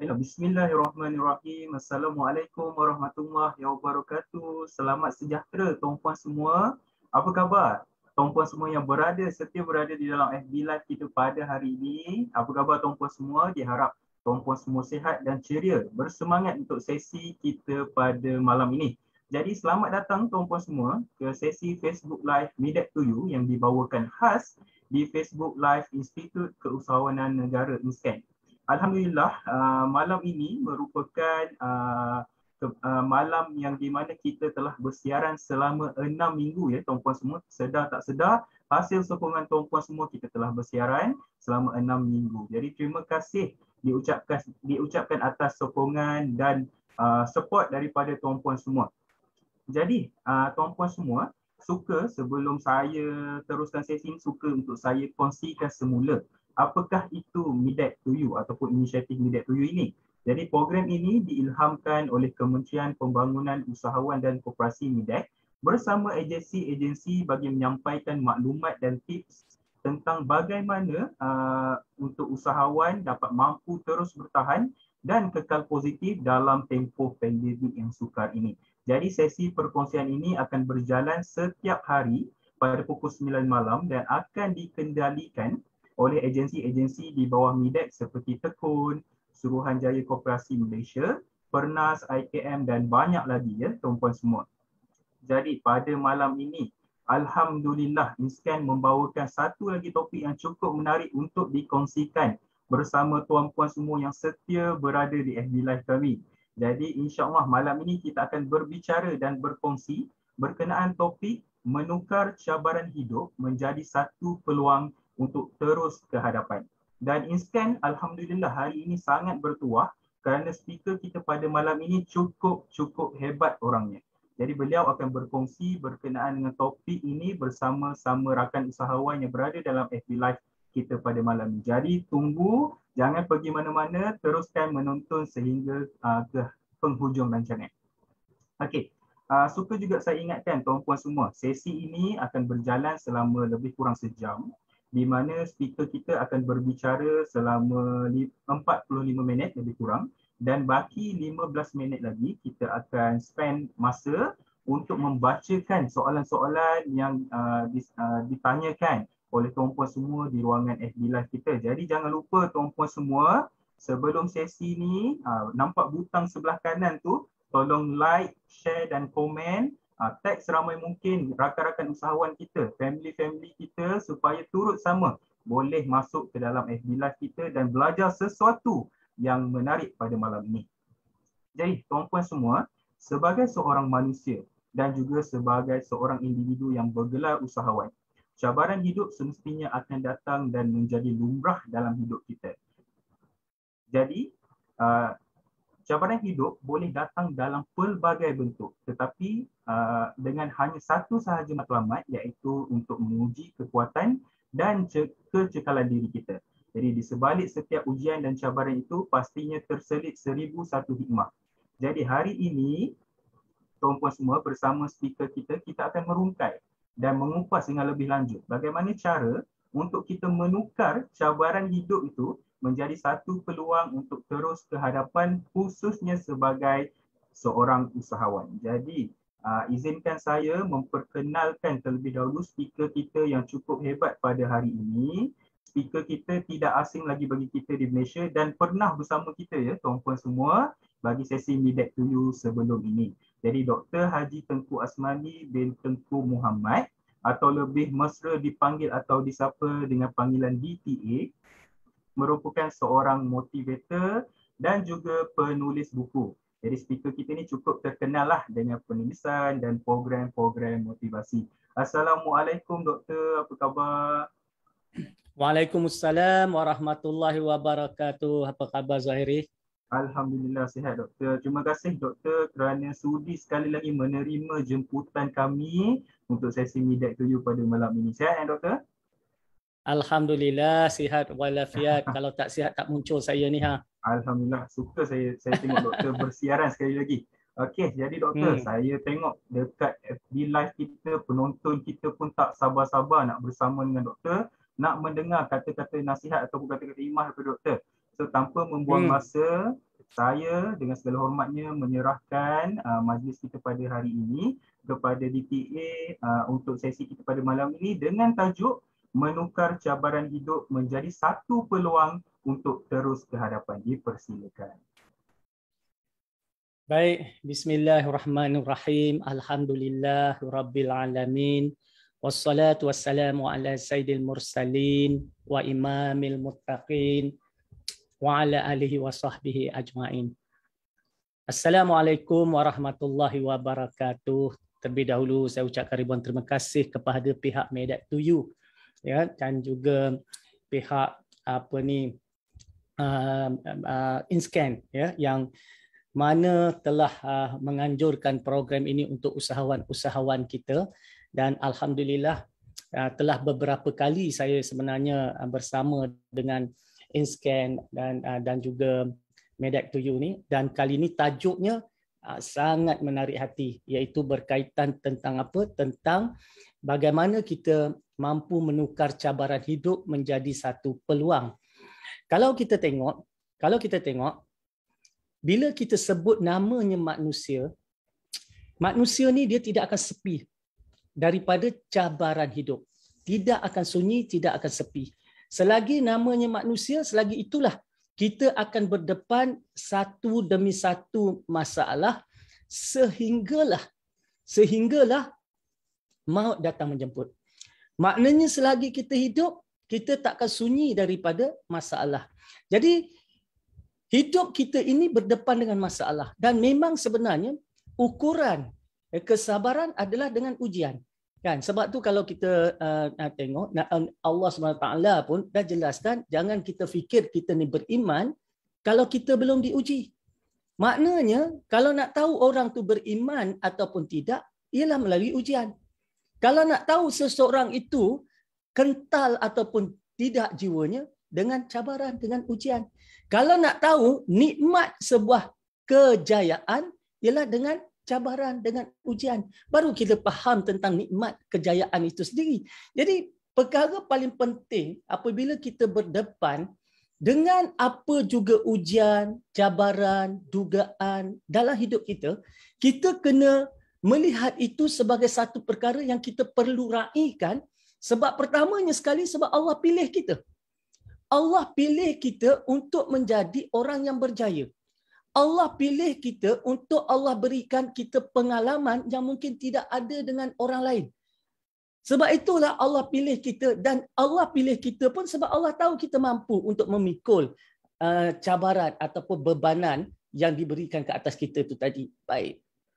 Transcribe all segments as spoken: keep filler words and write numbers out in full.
Ya, bismillahirrahmanirrahim. Assalamualaikum warahmatullahi wabarakatuh. Selamat sejahtera tuan-puan semua. Apa khabar? Tuan-puan semua yang berada, setia berada di dalam F B Live kita pada hari ini. Apa khabar tuan-puan semua? Diharap tuan-puan semua sihat dan ceria. Bersemangat untuk sesi kita pada malam ini. Jadi selamat datang tuan-puan semua ke sesi Facebook Live Midek to You yang dibawakan khas di Facebook Live Institut Keusahawanan Negara INSCAN. Alhamdulillah, uh, malam ini merupakan uh, ke, uh, malam yang di mana kita telah bersiaran selama enam minggu ya tuan-puan semua. Sedar tak sedar, hasil sokongan tuan-puan semua kita telah bersiaran selama enam minggu. Jadi terima kasih diucapkan diucapkan atas sokongan dan uh, support daripada tuan-puan semua. Jadi uh, tuan-puan semua, suka sebelum saya teruskan sesi ini, suka untuk saya kongsikan semula apakah itu Midek to You ataupun inisiatif Midek to You ini. Jadi program ini diilhamkan oleh Kementerian Pembangunan Usahawan dan Koperasi Midek bersama agensi-agensi bagi menyampaikan maklumat dan tips tentang bagaimana uh, untuk usahawan dapat mampu terus bertahan dan kekal positif dalam tempoh pandemik yang sukar ini. Jadi sesi perkongsian ini akan berjalan setiap hari pada pukul sembilan malam dan akan dikendalikan oleh agensi-agensi di bawah Midek seperti Tekun, Suruhanjaya Koperasi Malaysia, Pernas, I K M dan banyak lagi ya tuan-puan semua. Jadi pada malam ini, Alhamdulillah INSCAN membawakan satu lagi topik yang cukup menarik untuk dikongsikan bersama tuan-puan semua yang setia berada di F B Live kami. Jadi insya-Allah malam ini kita akan berbicara dan berkongsi berkenaan topik menukar cabaran hidup menjadi satu peluang untuk terus ke hadapan. Dan INSCAN Alhamdulillah hari ini sangat bertuah kerana speaker kita pada malam ini cukup-cukup hebat orangnya. Jadi beliau akan berkongsi berkenaan dengan topik ini bersama-sama rakan usahawan yang berada dalam F B Live kita pada malam ini. Jadi tunggu, jangan pergi mana-mana, teruskan menonton sehingga uh, ke penghujung rancangan. Okey, uh, suka juga saya ingatkan tuan-puan semua, sesi ini akan berjalan selama lebih kurang sejam di mana speaker kita akan berbicara selama empat puluh lima minit lebih kurang dan baki lima belas minit lagi kita akan spend masa untuk membacakan soalan-soalan yang uh, dis, uh, ditanyakan oleh tuan-puan semua di ruangan F B Live kita. Jadi jangan lupa tuan-puan semua, sebelum sesi ni uh, nampak butang sebelah kanan tu, tolong like, share dan komen. Uh, tag seramai mungkin rakan-rakan usahawan kita, family-family kita supaya turut sama boleh masuk ke dalam F B Live kita dan belajar sesuatu yang menarik pada malam ini. Jadi tuan-puan semua, sebagai seorang manusia dan juga sebagai seorang individu yang bergelar usahawan, cabaran hidup semestinya akan datang dan menjadi lumrah dalam hidup kita. Jadi uh, cabaran hidup boleh datang dalam pelbagai bentuk, tetapi uh, dengan hanya satu sahaja matlamat, iaitu untuk menguji kekuatan dan kecekalan diri kita. Jadi di sebalik setiap ujian dan cabaran itu pastinya terselit seribu satu hikmah. Jadi hari ini, tuan-puan semua bersama speaker kita, kita akan merungkai dan mengupas dengan lebih lanjut bagaimana cara untuk kita menukar cabaran hidup itu menjadi satu peluang untuk terus ke hadapan, khususnya sebagai seorang usahawan. Jadi uh, izinkan saya memperkenalkan terlebih dahulu speaker kita yang cukup hebat pada hari ini. Speaker kita tidak asing lagi bagi kita di Malaysia dan pernah bersama kita ya tuan-puan semua bagi sesi Midek to You sebelum ini. Jadi Doktor Haji Tengku Asmani bin Tengku Muhammad, atau lebih mesra dipanggil atau disapa dengan panggilan D T A, merupakan seorang motivator dan juga penulis buku. Jadi speaker kita ni cukup terkenal lah dengan penulisan dan program-program motivasi. Assalamualaikum Doktor, apa khabar? Waalaikumsalam warahmatullahi wabarakatuh. Apa khabar Zahiri? Alhamdulillah sihat Doktor. Terima kasih Doktor kerana sudi sekali lagi menerima jemputan kami untuk sesi Midek to You pada malam ini. Sihat ya Doktor? Alhamdulillah sihat walafiat. Kalau tak sihat tak muncul saya ni ha. Alhamdulillah, suka saya saya tengok Doktor bersiaran sekali lagi. Okey, jadi Doktor, hmm. saya tengok dekat F B Live kita, penonton kita pun tak sabar-sabar nak bersama dengan Doktor, nak mendengar kata-kata nasihat ataupun kata-kata hikmah daripada Doktor. So tanpa membuang hmm. masa, saya dengan segala hormatnya menyerahkan uh, majlis kita pada hari ini kepada D P A uh, untuk sesi kita pada malam ini dengan tajuk menukar cabaran hidup menjadi satu peluang untuk terus ke hadapan. Dipersilakan. Baik, bismillahirrahmanirrahim. Alhamdulillahirabbil alamin. Wassalatu wassalamu ala sayyidil mursalin wa imamil muttaqin wa ala alihi wa sahbihi ajma'in. Assalamualaikum warahmatullahi wabarakatuh. Terlebih dahulu saya ucapkan ribuan terima kasih kepada pihak Medat to You, ya, dan juga pihak apa ni uh, uh, InScan, ya, yang mana telah uh, menganjurkan program ini untuk usahawan-usahawan kita, dan alhamdulillah uh, telah beberapa kali saya sebenarnya uh, bersama dengan InScan dan uh, dan juga Medat to You ni, dan kali ini tajuknya uh, sangat menarik hati, iaitu berkaitan tentang apa? Tentang bagaimana kita mampu menukar cabaran hidup menjadi satu peluang. Kalau kita tengok, kalau kita tengok bila kita sebut namanya manusia, manusia ni dia tidak akan sepi daripada cabaran hidup. Tidak akan sunyi, tidak akan sepi. Selagi namanya manusia, selagi itulah kita akan berdepan satu demi satu masalah sehinggalah sehinggalah maut datang menjemput. Maknanya selagi kita hidup, kita tak akan sunyi daripada masalah. Jadi hidup kita ini berdepan dengan masalah, dan memang sebenarnya ukuran kesabaran adalah dengan ujian, kan? Sebab tu kalau kita uh, tengok Allah subhanahu wa taala pun dah jelaskan, jangan kita fikir kita ni beriman kalau kita belum diuji. Maknanya kalau nak tahu orang tu beriman ataupun tidak, ialah melalui ujian. Kalau nak tahu seseorang itu kental ataupun tidak jiwanya, dengan cabaran, dengan ujian. Kalau nak tahu nikmat sebuah kejayaan, ialah dengan cabaran, dengan ujian. Baru kita faham tentang nikmat kejayaan itu sendiri. Jadi perkara paling penting apabila kita berdepan dengan apa juga ujian, cabaran, dugaan dalam hidup kita, kita kena melihat itu sebagai satu perkara yang kita perlu raikan. Sebab pertamanya sekali, sebab Allah pilih kita. Allah pilih kita untuk menjadi orang yang berjaya. Allah pilih kita untuk Allah berikan kita pengalaman yang mungkin tidak ada dengan orang lain. Sebab itulah Allah pilih kita, dan Allah pilih kita pun sebab Allah tahu kita mampu untuk memikul uh, cabaran ataupun bebanan yang diberikan ke atas kita itu tadi. Baik.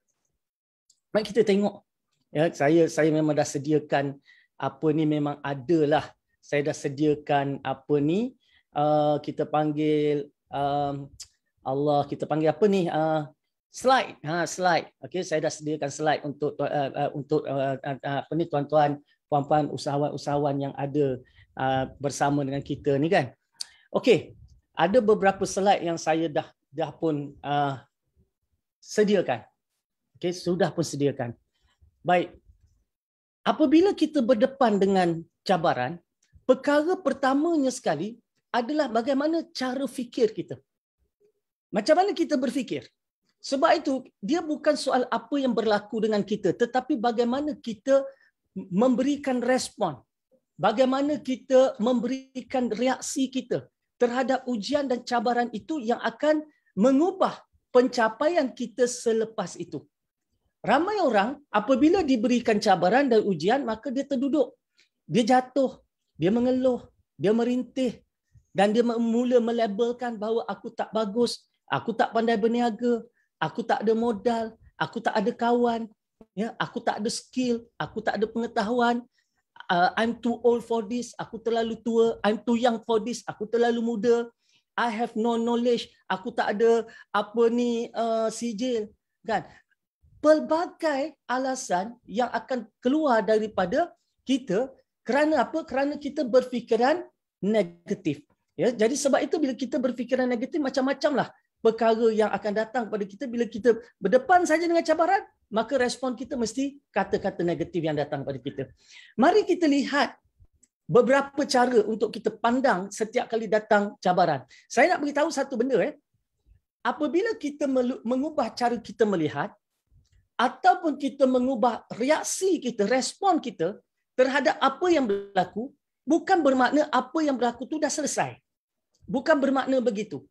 Mari kita tengok. Ya, saya saya memang dah sediakan apa ni, memang adalah saya dah sediakan apa ni, uh, kita panggil um, Allah, kita panggil apa ni, uh, slide, ha, slide. Okey, saya dah sediakan slide untuk uh, uh, untuk uh, uh, apa ni, tuan-tuan, puan-puan, usahawan-usahawan yang ada uh, bersama dengan kita ni, kan. Okey, ada beberapa slide yang saya dah dah pun uh, sediakan. Okey, sudah pun sediakan. Baik. Apabila kita berdepan dengan cabaran, perkara pertamanya sekali adalah bagaimana cara fikir kita. Macam mana kita berfikir? Sebab itu, dia bukan soal apa yang berlaku dengan kita, tetapi bagaimana kita memberikan respon. Bagaimana kita memberikan reaksi kita terhadap ujian dan cabaran itu yang akan mengubah pencapaian kita selepas itu. Ramai orang apabila diberikan cabaran dan ujian, maka dia terduduk. Dia jatuh, dia mengeluh, dia merintih, dan dia mula melabelkan bahawa aku tak bagus, aku tak pandai berniaga, aku tak ada modal, aku tak ada kawan, ya, aku tak ada skill, aku tak ada pengetahuan, uh, I'm too old for this, aku terlalu tua, I'm too young for this, aku terlalu muda, I have no knowledge, aku tak ada apa ni uh, sijil, kan? Pelbagai alasan yang akan keluar daripada kita kerana apa? Kerana kita berfikiran negatif. Ya, jadi sebab itu bila kita berfikiran negatif, macam-macamlah perkara yang akan datang pada kita. Bila kita berdepan saja dengan cabaran, maka respon kita mesti kata-kata negatif yang datang pada kita. Mari kita lihat beberapa cara untuk kita pandang setiap kali datang cabaran. Saya nak beritahu satu benda. Eh. apabila kita mengubah cara kita melihat ataupun kita mengubah reaksi kita, respon kita terhadap apa yang berlaku, bukan bermakna apa yang berlaku itu dah selesai. Bukan bermakna begitu.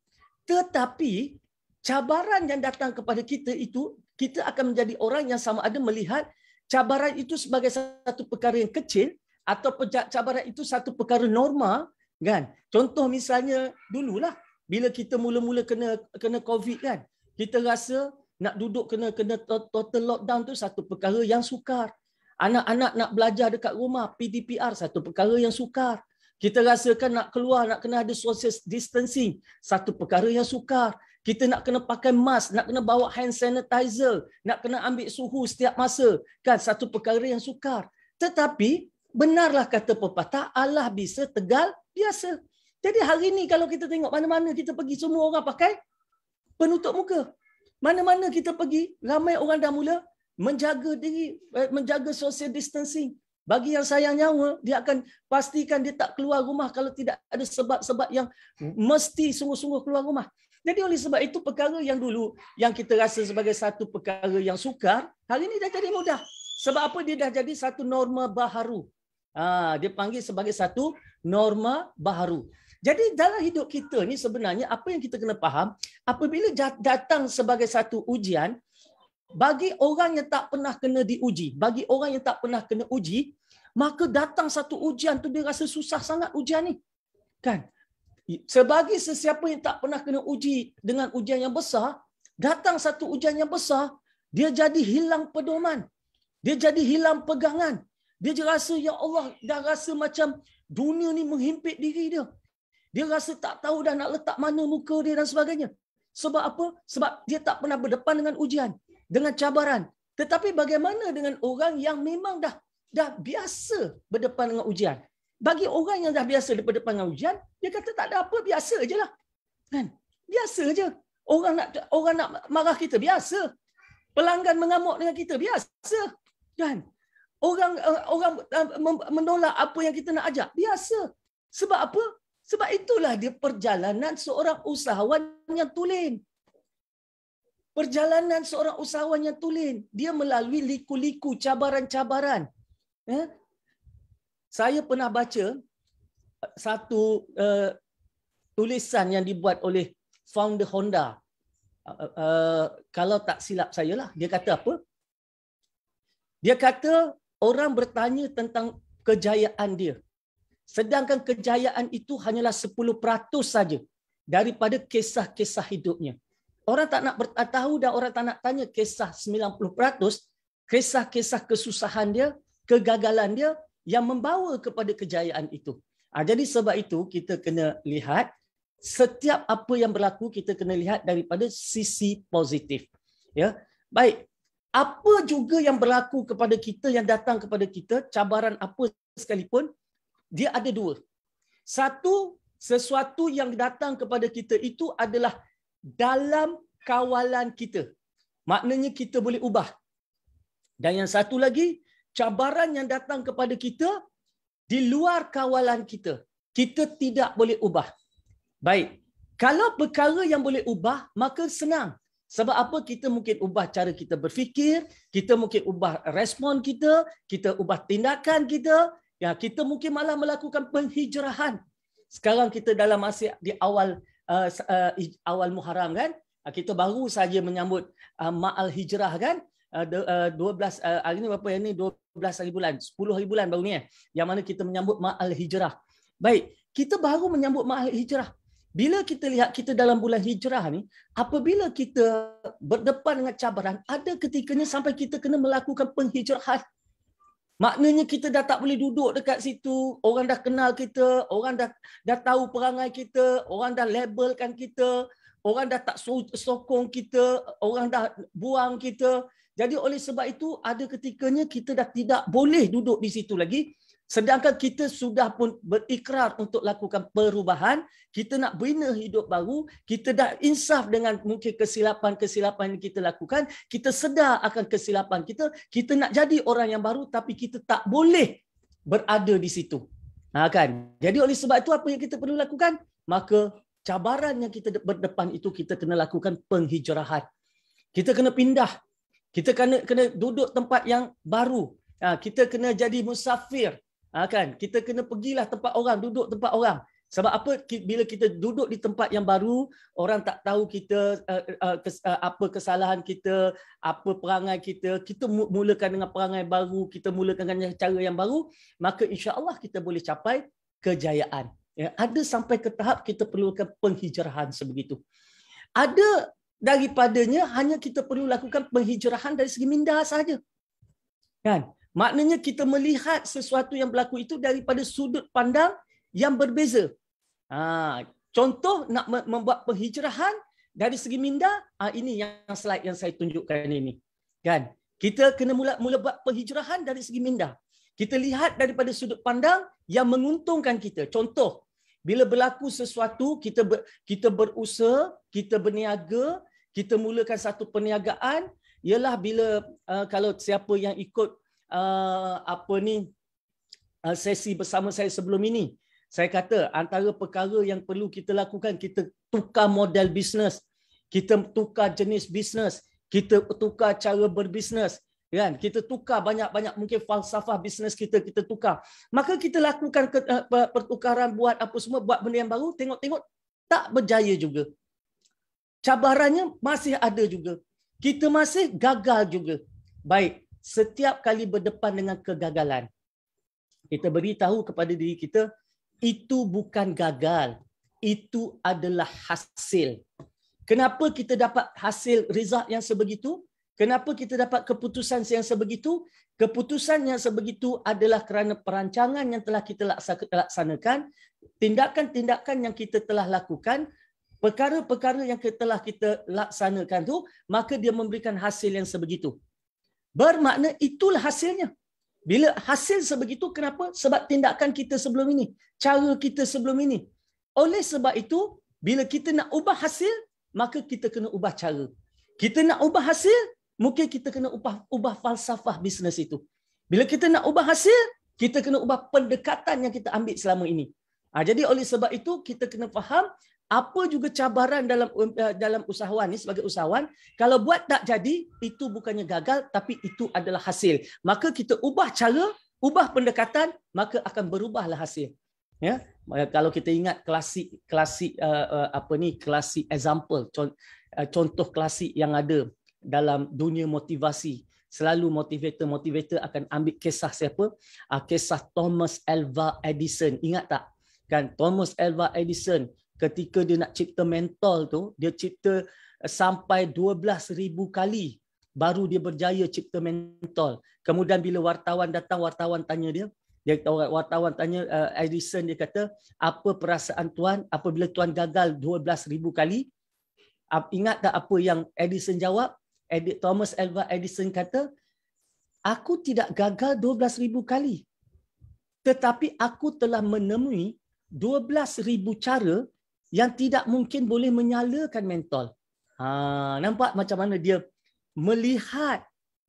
Tetapi cabaran yang datang kepada kita itu, kita akan menjadi orang yang sama ada melihat cabaran itu sebagai satu perkara yang kecil atau cabaran itu satu perkara normal, kan? Contoh misalnya dululah bila kita mula-mula kena kena COVID kan, kita rasa nak duduk kena kena total lockdown tu satu perkara yang sukar. Anak-anak nak belajar dekat rumah, P D P R satu perkara yang sukar. Kita rasakan nak keluar, nak kena ada social distancing, satu perkara yang sukar. Kita nak kena pakai mask, nak kena bawa hand sanitizer, nak kena ambil suhu setiap masa, kan satu perkara yang sukar. Tetapi benarlah kata pepatah, Allah bisa tegal biasa. Jadi hari ini kalau kita tengok mana-mana kita pergi, semua orang pakai penutup muka. Mana-mana kita pergi, ramai orang dah mula menjaga diri, menjaga social distancing. Bagi yang sayang nyawa, dia akan pastikan dia tak keluar rumah kalau tidak ada sebab-sebab yang mesti sungguh-sungguh keluar rumah. Jadi oleh sebab itu perkara yang dulu yang kita rasa sebagai satu perkara yang sukar, hari ini dah jadi mudah. Sebab apa? Dia dah jadi satu norma baharu. Ha, dia panggil sebagai satu norma baharu. Jadi dalam hidup kita ni sebenarnya apa yang kita kena faham, apabila datang sebagai satu ujian, bagi orang yang tak pernah kena diuji, bagi orang yang tak pernah kena uji, maka datang satu ujian tu dia rasa susah sangat ujian ni. Kan? Sebagai sesiapa yang tak pernah kena uji dengan ujian yang besar, datang satu ujian yang besar, dia jadi hilang pedoman. Dia jadi hilang pegangan. Dia rasa, ya Allah, dah rasa macam dunia ni menghimpit diri dia. Dia rasa tak tahu dah nak letak mana muka dia dan sebagainya. Sebab apa? Sebab dia tak pernah berdepan dengan ujian, dengan cabaran. Tetapi bagaimana dengan orang yang memang dah dah biasa berdepan dengan ujian? Bagi orang yang dah biasa berdepan dengan ujian, dia kata tak ada apa, biasa je lah. Kan? Biasa je. Orang nak orang nak marah kita, biasa. Pelanggan mengamuk dengan kita, biasa. Kan? Orang orang menolak apa yang kita nak ajak, biasa. Sebab apa? Sebab itulah dia perjalanan seorang usahawan yang tulen. Perjalanan seorang usahawan yang tulen. Dia melalui liku-liku, cabaran-cabaran. Eh? Saya pernah baca satu uh, tulisan yang dibuat oleh founder Honda. Uh, uh, kalau tak silap saya lah, dia kata apa? Dia kata orang bertanya tentang kejayaan dia. Sedangkan kejayaan itu hanyalah sepuluh peratus saja daripada kisah-kisah hidupnya. Orang tak nak tahu dan orang tak nak tanya kisah sembilan puluh peratus, kisah-kisah kesusahan dia, kegagalan dia yang membawa kepada kejayaan itu. Ha, jadi sebab itu kita kena lihat setiap apa yang berlaku, kita kena lihat daripada sisi positif. Ya, baik. Apa juga yang berlaku kepada kita, yang datang kepada kita, cabaran apa sekalipun, dia ada dua. Satu, sesuatu yang datang kepada kita itu adalah dalam kawalan kita. Maknanya kita boleh ubah. Dan yang satu lagi, cabaran yang datang kepada kita di luar kawalan kita. Kita tidak boleh ubah. Baik, kalau perkara yang boleh ubah, maka senang. Sebab apa? Kita mungkin ubah cara kita berfikir, kita mungkin ubah respon kita, kita ubah tindakan kita, ya, kita mungkin malah melakukan penghijrahan. Sekarang kita dalam masa di awal uh, uh, awal Muharram kan, kita baru saja menyambut uh, Ma'al Hijrah kan, uh, dua belas uh, hari ini berapa yang ni, dua belas hari bulan, sepuluh hari bulan baru ni eh, yang mana kita menyambut Ma'al Hijrah. Baik, kita baru menyambut Ma'al Hijrah. Bila kita lihat kita dalam bulan hijrah ni, apabila kita berdepan dengan cabaran, ada ketikanya sampai kita kena melakukan penghijrahan. Maknanya kita dah tak boleh duduk dekat situ, orang dah kenal kita, orang dah dah tahu perangai kita, orang dah labelkan kita, orang dah tak sokong kita, orang dah buang kita. Jadi oleh sebab itu ada ketikanya kita dah tidak boleh duduk di situ lagi. Sedangkan kita sudah pun berikrar untuk lakukan perubahan, kita nak bina hidup baru, kita dah insaf dengan mungkin kesilapan-kesilapan yang kita lakukan, kita sedar akan kesilapan kita, kita nak jadi orang yang baru tapi kita tak boleh berada di situ. Ha, kan? Jadi oleh sebab itu apa yang kita perlu lakukan? Maka cabaran yang kita berdepan itu kita kena lakukan penghijrahan. Kita kena pindah. Kita kena kena duduk tempat yang baru. Ha, kita kena jadi musafir. Ha, kan? Kita kena pergilah tempat orang, duduk tempat orang. Sebab apa? Bila kita duduk di tempat yang baru, orang tak tahu kita uh, uh, kes, uh, apa kesalahan kita, apa perangai kita. Kita mulakan dengan perangai baru, kita mulakan dengan cara yang baru, maka insya-Allah kita boleh capai kejayaan. Ya, ada sampai ke tahap kita perlukan penghijrahan sebegitu. Ada daripadanya hanya kita perlu lakukan penghijrahan dari segi minda saja. Kan? Maknanya kita melihat sesuatu yang berlaku itu daripada sudut pandang yang berbeza. Ha, contoh nak membuat penghijrahan dari segi minda, ha, ini yang slide yang saya tunjukkan ini. Kan? Kita kena mula mula buat penghijrahan dari segi minda. Kita lihat daripada sudut pandang yang menguntungkan kita. Contoh, bila berlaku sesuatu, kita ber, kita berusaha, kita berniaga, kita mulakan satu perniagaan, ialah bila uh, kalau siapa yang ikut uh, apa ni uh, sesi bersama saya sebelum ini, saya kata antara perkara yang perlu kita lakukan, kita tukar model bisnes, kita tukar jenis bisnes, kita tukar cara berbisnes, kan? Kita tukar banyak-banyak mungkin falsafah bisnes kita kita tukar. Maka kita lakukan pertukaran, buat apa semua, buat benda yang baru, tengok-tengok tak berjaya juga. Cabarannya masih ada juga. Kita masih gagal juga. Baik, setiap kali berdepan dengan kegagalan, kita beritahu kepada diri kita, itu bukan gagal, itu adalah hasil. Kenapa kita dapat hasil result yang sebegitu? Kenapa kita dapat keputusan yang sebegitu? Keputusan yang sebegitu adalah kerana perancangan yang telah kita laksanakan, tindakan-tindakan yang kita telah lakukan, perkara-perkara yang telah kita laksanakan tu, maka dia memberikan hasil yang sebegitu. Bermakna itulah hasilnya. Bila hasil sebegitu, kenapa? Sebab tindakan kita sebelum ini, cara kita sebelum ini. Oleh sebab itu, bila kita nak ubah hasil, maka kita kena ubah cara. Kita nak ubah hasil, mungkin kita kena ubah, ubah falsafah bisnes itu. Bila kita nak ubah hasil, kita kena ubah pendekatan yang kita ambil selama ini. Ha, jadi oleh sebab itu, kita kena faham apa juga cabaran dalam dalam usahawan ni, sebagai usahawan, kalau buat tak jadi, itu bukannya gagal, tapi itu adalah hasil. Maka kita ubah cara, ubah pendekatan, maka akan berubahlah hasil. Ya, kalau kita ingat klasik klasik uh, uh, apa ni klasik example, contoh klasik yang ada dalam dunia motivasi, selalu motivator-motivator akan ambil kisah siapa? Uh, kisah Thomas Alva Edison. Ingat tak? Kan Thomas Alva Edison, ketika dia nak cipta mentol tu, dia cipta sampai dua belas ribu kali baru dia berjaya cipta mentol. Kemudian bila wartawan datang, wartawan tanya dia, dia wartawan tanya uh, Edison, dia kata, apa perasaan tuan apabila tuan gagal dua belas ribu kali? Ingat tak apa yang Edison jawab? Thomas Alva Edison kata, aku tidak gagal dua belas ribu kali, tetapi aku telah menemui dua belas ribu cara yang tidak mungkin boleh menyalakan mentol. Ha, nampak macam mana dia melihat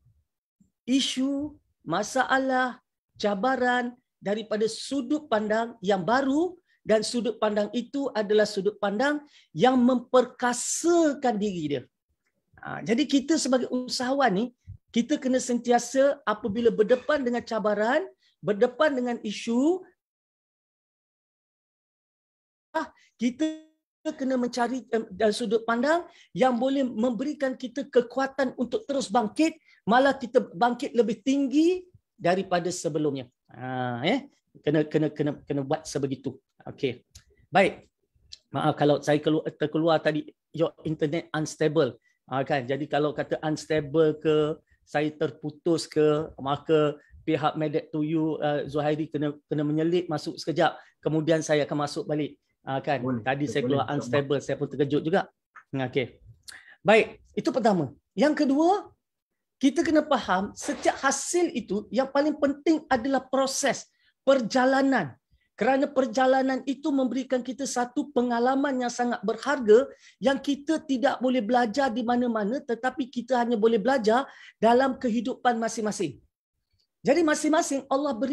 isu, masalah, cabaran daripada sudut pandang yang baru, dan sudut pandang itu adalah sudut pandang yang memperkasakan diri dia. Ha, jadi kita sebagai usahawan ni, kita kena sentiasa apabila berdepan dengan cabaran, berdepan dengan isu, kita kena mencari uh, sudut pandang yang boleh memberikan kita kekuatan untuk terus bangkit, malah kita bangkit lebih tinggi daripada sebelumnya. Ha, eh? Kena kena kena kena buat sebegitu. Okey. Baik. Maaf kalau saya keluar terkeluar tadi, your internet unstable. Ha, kan? Jadi kalau kata unstable ke, saya terputus ke, maka pihak Medat to You uh, Zuhairi kena kena menyelip masuk sekejap, kemudian saya akan masuk balik. Ha, kan? Boleh, tadi saya keluar boleh, unstable, saya pun terkejut juga. Okey. Baik, itu pertama. Yang kedua, kita kena faham setiap hasil itu yang paling penting adalah proses perjalanan. Kerana perjalanan itu memberikan kita satu pengalaman yang sangat berharga yang kita tidak boleh belajar di mana-mana, tetapi kita hanya boleh belajar dalam kehidupan masing-masing. Jadi masing-masing Allah beri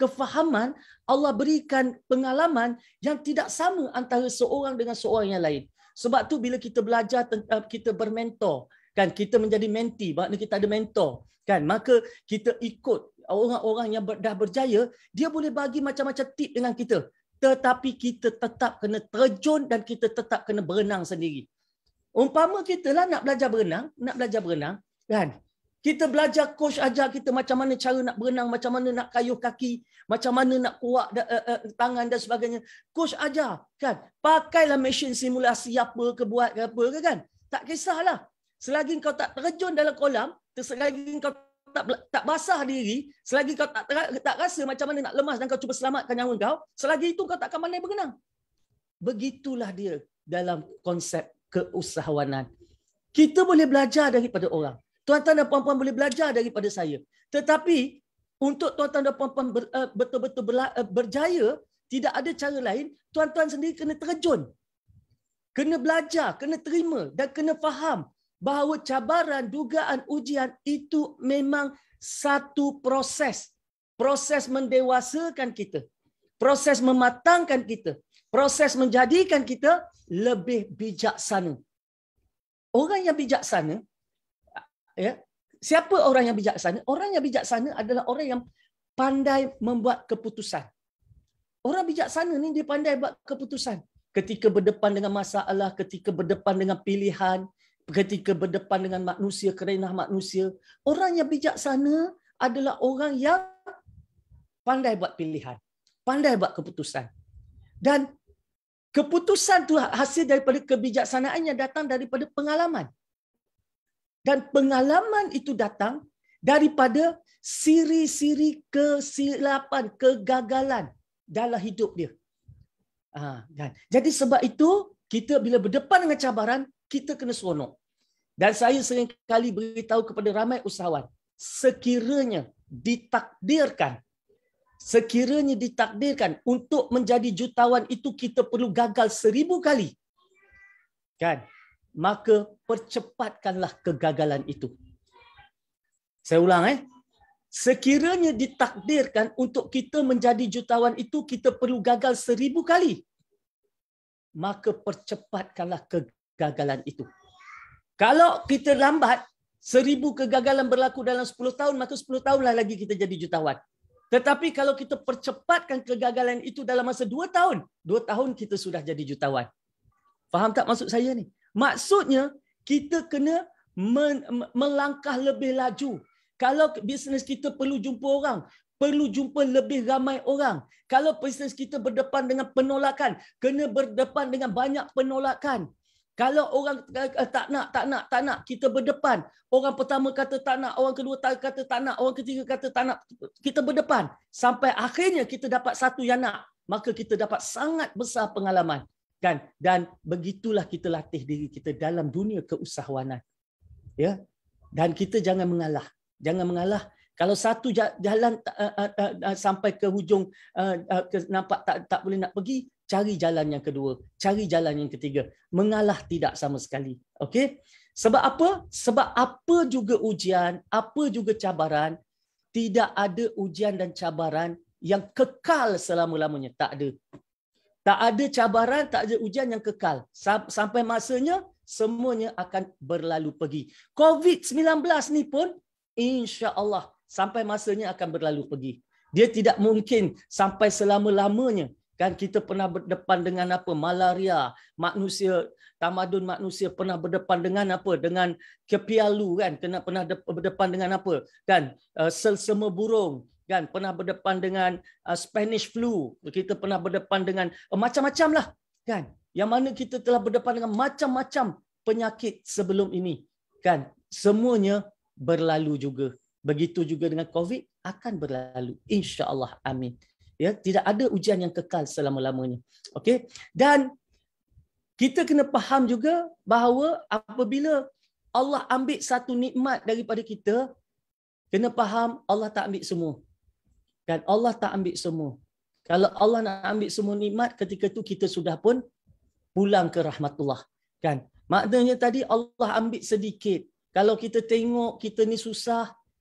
kefahaman, Allah berikan pengalaman yang tidak sama antara seorang dengan seorang yang lain. Sebab tu bila kita belajar, kita bermentor, kan, kita menjadi mentee, maknanya kita ada mentor, kan, maka kita ikut orang-orang yang dah berjaya, dia boleh bagi macam-macam tip dengan kita. Tetapi kita tetap kena terjun dan kita tetap kena berenang sendiri. Umpama kita lah nak belajar berenang, nak belajar berenang, kan? Kita belajar, coach ajar kita macam mana cara nak berenang, macam mana nak kayuh kaki, macam mana nak kuat uh, uh, tangan dan sebagainya. Coach ajar, kan? Pakailah mesin simulasi apa ke buat ke apa ke, kan? Tak kisahlah. Selagi kau tak terjun dalam kolam, selagi kau tak tak basah diri, selagi kau tak tak rasa macam mana nak lemas dan kau cuba selamatkan nyawa kau, selagi itu kau tak akan pandai berenang. Begitulah dia dalam konsep keusahawanan. Kita boleh belajar daripada orang. Tuan-tuan dan puan-puan boleh belajar daripada saya. Tetapi untuk tuan-tuan dan puan-puan ber, uh, betul-betul berla, uh, berjaya, tidak ada cara lain. Tuan-tuan sendiri kena terjun. Kena belajar, kena terima dan kena faham bahawa cabaran, dugaan, ujian itu memang satu proses. Proses mendewasakan kita. Proses mematangkan kita. Proses menjadikan kita lebih bijaksana. Orang yang bijaksana, ya, siapa orang yang bijaksana? Orang yang bijaksana adalah orang yang pandai membuat keputusan. Orang bijaksana ni dia pandai buat keputusan. Ketika berdepan dengan masalah, ketika berdepan dengan pilihan, ketika berdepan dengan manusia, kerenah manusia. Orang yang bijaksana adalah orang yang pandai buat pilihan, pandai buat keputusan. Dan keputusan tu hasil daripada kebijaksanaan yang datang daripada pengalaman. Dan pengalaman itu datang daripada siri-siri kesilapan, kegagalan dalam hidup dia. Ha, kan? Jadi sebab itu, kita bila berdepan dengan cabaran, kita kena seronok. Dan saya sering kali beritahu kepada ramai usahawan, sekiranya ditakdirkan, sekiranya ditakdirkan untuk menjadi jutawan itu kita perlu gagal seribu kali, kan? Maka percepatkanlah kegagalan itu. Saya ulang, eh. Sekiranya ditakdirkan untuk kita menjadi jutawan itu kita perlu gagal seribu kali, maka percepatkanlah kegagalan itu. Kalau kita lambat, seribu kegagalan berlaku dalam sepuluh tahun, maka sepuluh tahunlah lagi kita jadi jutawan. Tetapi kalau kita percepatkan kegagalan itu dalam masa dua tahun, dua tahun kita sudah jadi jutawan. Faham tak maksud saya ni? Maksudnya, kita kena men- melangkah lebih laju. Kalau bisnes kita perlu jumpa orang, perlu jumpa lebih ramai orang. Kalau bisnes kita berdepan dengan penolakan, kena berdepan dengan banyak penolakan. Kalau orang tak nak, tak nak, tak nak, kita berdepan. Orang pertama kata tak nak, orang kedua kata tak nak, orang ketiga kata tak nak. Kita berdepan. Sampai akhirnya kita dapat satu yang nak. Maka kita dapat sangat besar pengalaman. Kan? Dan begitulah kita latih diri kita dalam dunia keusahawanan. Ya? Dan kita jangan mengalah. Jangan mengalah. Kalau satu jalan uh, uh, uh, sampai ke hujung uh, uh, ke, nampak tak tak boleh nak pergi, cari jalan yang kedua, cari jalan yang ketiga. Mengalah tidak sama sekali. Okey? Sebab apa? Sebab apa juga ujian, apa juga cabaran, tidak ada ujian dan cabaran yang kekal selama-lamanya. Tak ada. Tak ada cabaran, tak ada ujian yang kekal. Sampai masanya, semuanya akan berlalu pergi. covid sembilan belas ni pun, insya-Allah sampai masanya akan berlalu pergi. Dia tidak mungkin sampai selama-lamanya. Kan kita pernah berdepan dengan apa? Malaria, manusia, tamadun manusia pernah berdepan dengan apa? Dengan kepialu, kan? Kena pernah berdepan dengan apa? Kan? Uh, selsema burung, kan? Pernah berdepan dengan uh, Spanish flu. Kita pernah berdepan dengan uh, macam-macam lah, kan? Yang mana kita telah berdepan dengan macam-macam penyakit sebelum ini, kan? Semuanya berlalu juga. Begitu juga dengan COVID akan berlalu, insya-Allah. Amin. Ya, tidak ada ujian yang kekal selama-lamanya. Okey? Dan kita kena faham juga bahawa apabila Allah ambil satu nikmat daripada kita, kena faham Allah tak ambil semua. Kan? Allah tak ambil semua. Kalau Allah nak ambil semua nikmat, ketika itu kita sudah pun pulang ke rahmatullah. Kan? Maknanya tadi Allah ambil sedikit. Kalau kita tengok kita ni susah,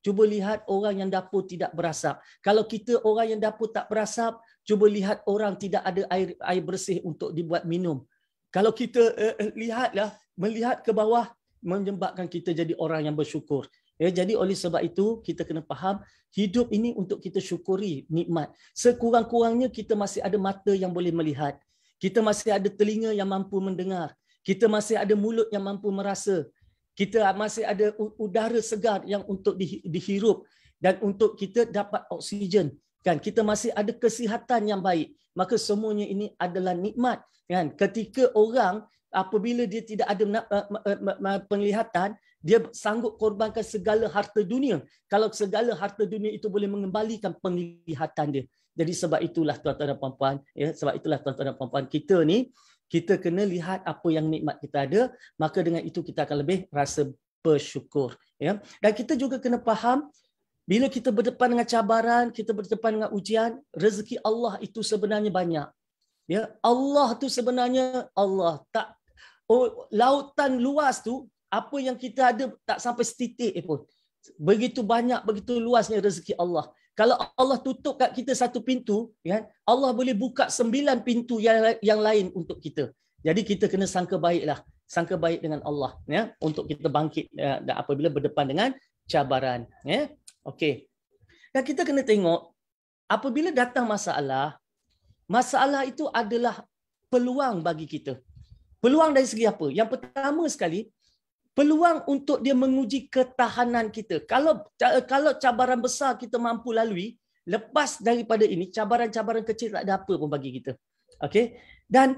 cuba lihat orang yang dapur tidak berasap. Kalau kita orang yang dapur tak berasap, cuba lihat orang tidak ada air air bersih untuk dibuat minum. Kalau kita uh, lihatlah, melihat ke bawah, menyebabkan kita jadi orang yang bersyukur. Ya, jadi oleh sebab itu kita kena faham hidup ini untuk kita syukuri nikmat. Sekurang-kurangnya kita masih ada mata yang boleh melihat. Kita masih ada telinga yang mampu mendengar. Kita masih ada mulut yang mampu merasa. Kita masih ada udara segar yang untuk dihirup dan untuk kita dapat oksigen. Kan, kita masih ada kesihatan yang baik. Maka semuanya ini adalah nikmat. Kan, ketika orang apabila dia tidak ada penglihatan, dia sanggup korbankan segala harta dunia. Kalau segala harta dunia itu boleh mengembalikan penglihatan dia. Jadi sebab itulah tuan-tuan dan puan-puan, ya, sebab itulah tuan-tuan dan puan-puan, kita ni, kita kena lihat apa yang nikmat kita ada, maka dengan itu kita akan lebih rasa bersyukur. Ya. Dan kita juga kena faham, bila kita berdepan dengan cabaran, kita berdepan dengan ujian, rezeki Allah itu sebenarnya banyak. Ya, Allah tu sebenarnya Allah tak, oh, lautan luas tu, apa yang kita ada tak sampai setitik pun. Begitu banyak, begitu luasnya rezeki Allah. Kalau Allah tutup kat kita satu pintu, ya, Allah boleh buka sembilan pintu yang yang lain untuk kita. Jadi kita kena sangka baiklah, sangka baik dengan Allah, ya, untuk kita bangkit ya, apabila berdepan dengan cabaran. Ya. Okey. Dan kita kena tengok, apabila datang masalah, masalah itu adalah peluang bagi kita. Peluang dari segi apa? Yang pertama sekali, peluang untuk dia menguji ketahanan kita. Kalau kalau cabaran besar kita mampu lalui, lepas daripada ini, cabaran-cabaran kecil tak ada apa pun bagi kita. Okey? Dan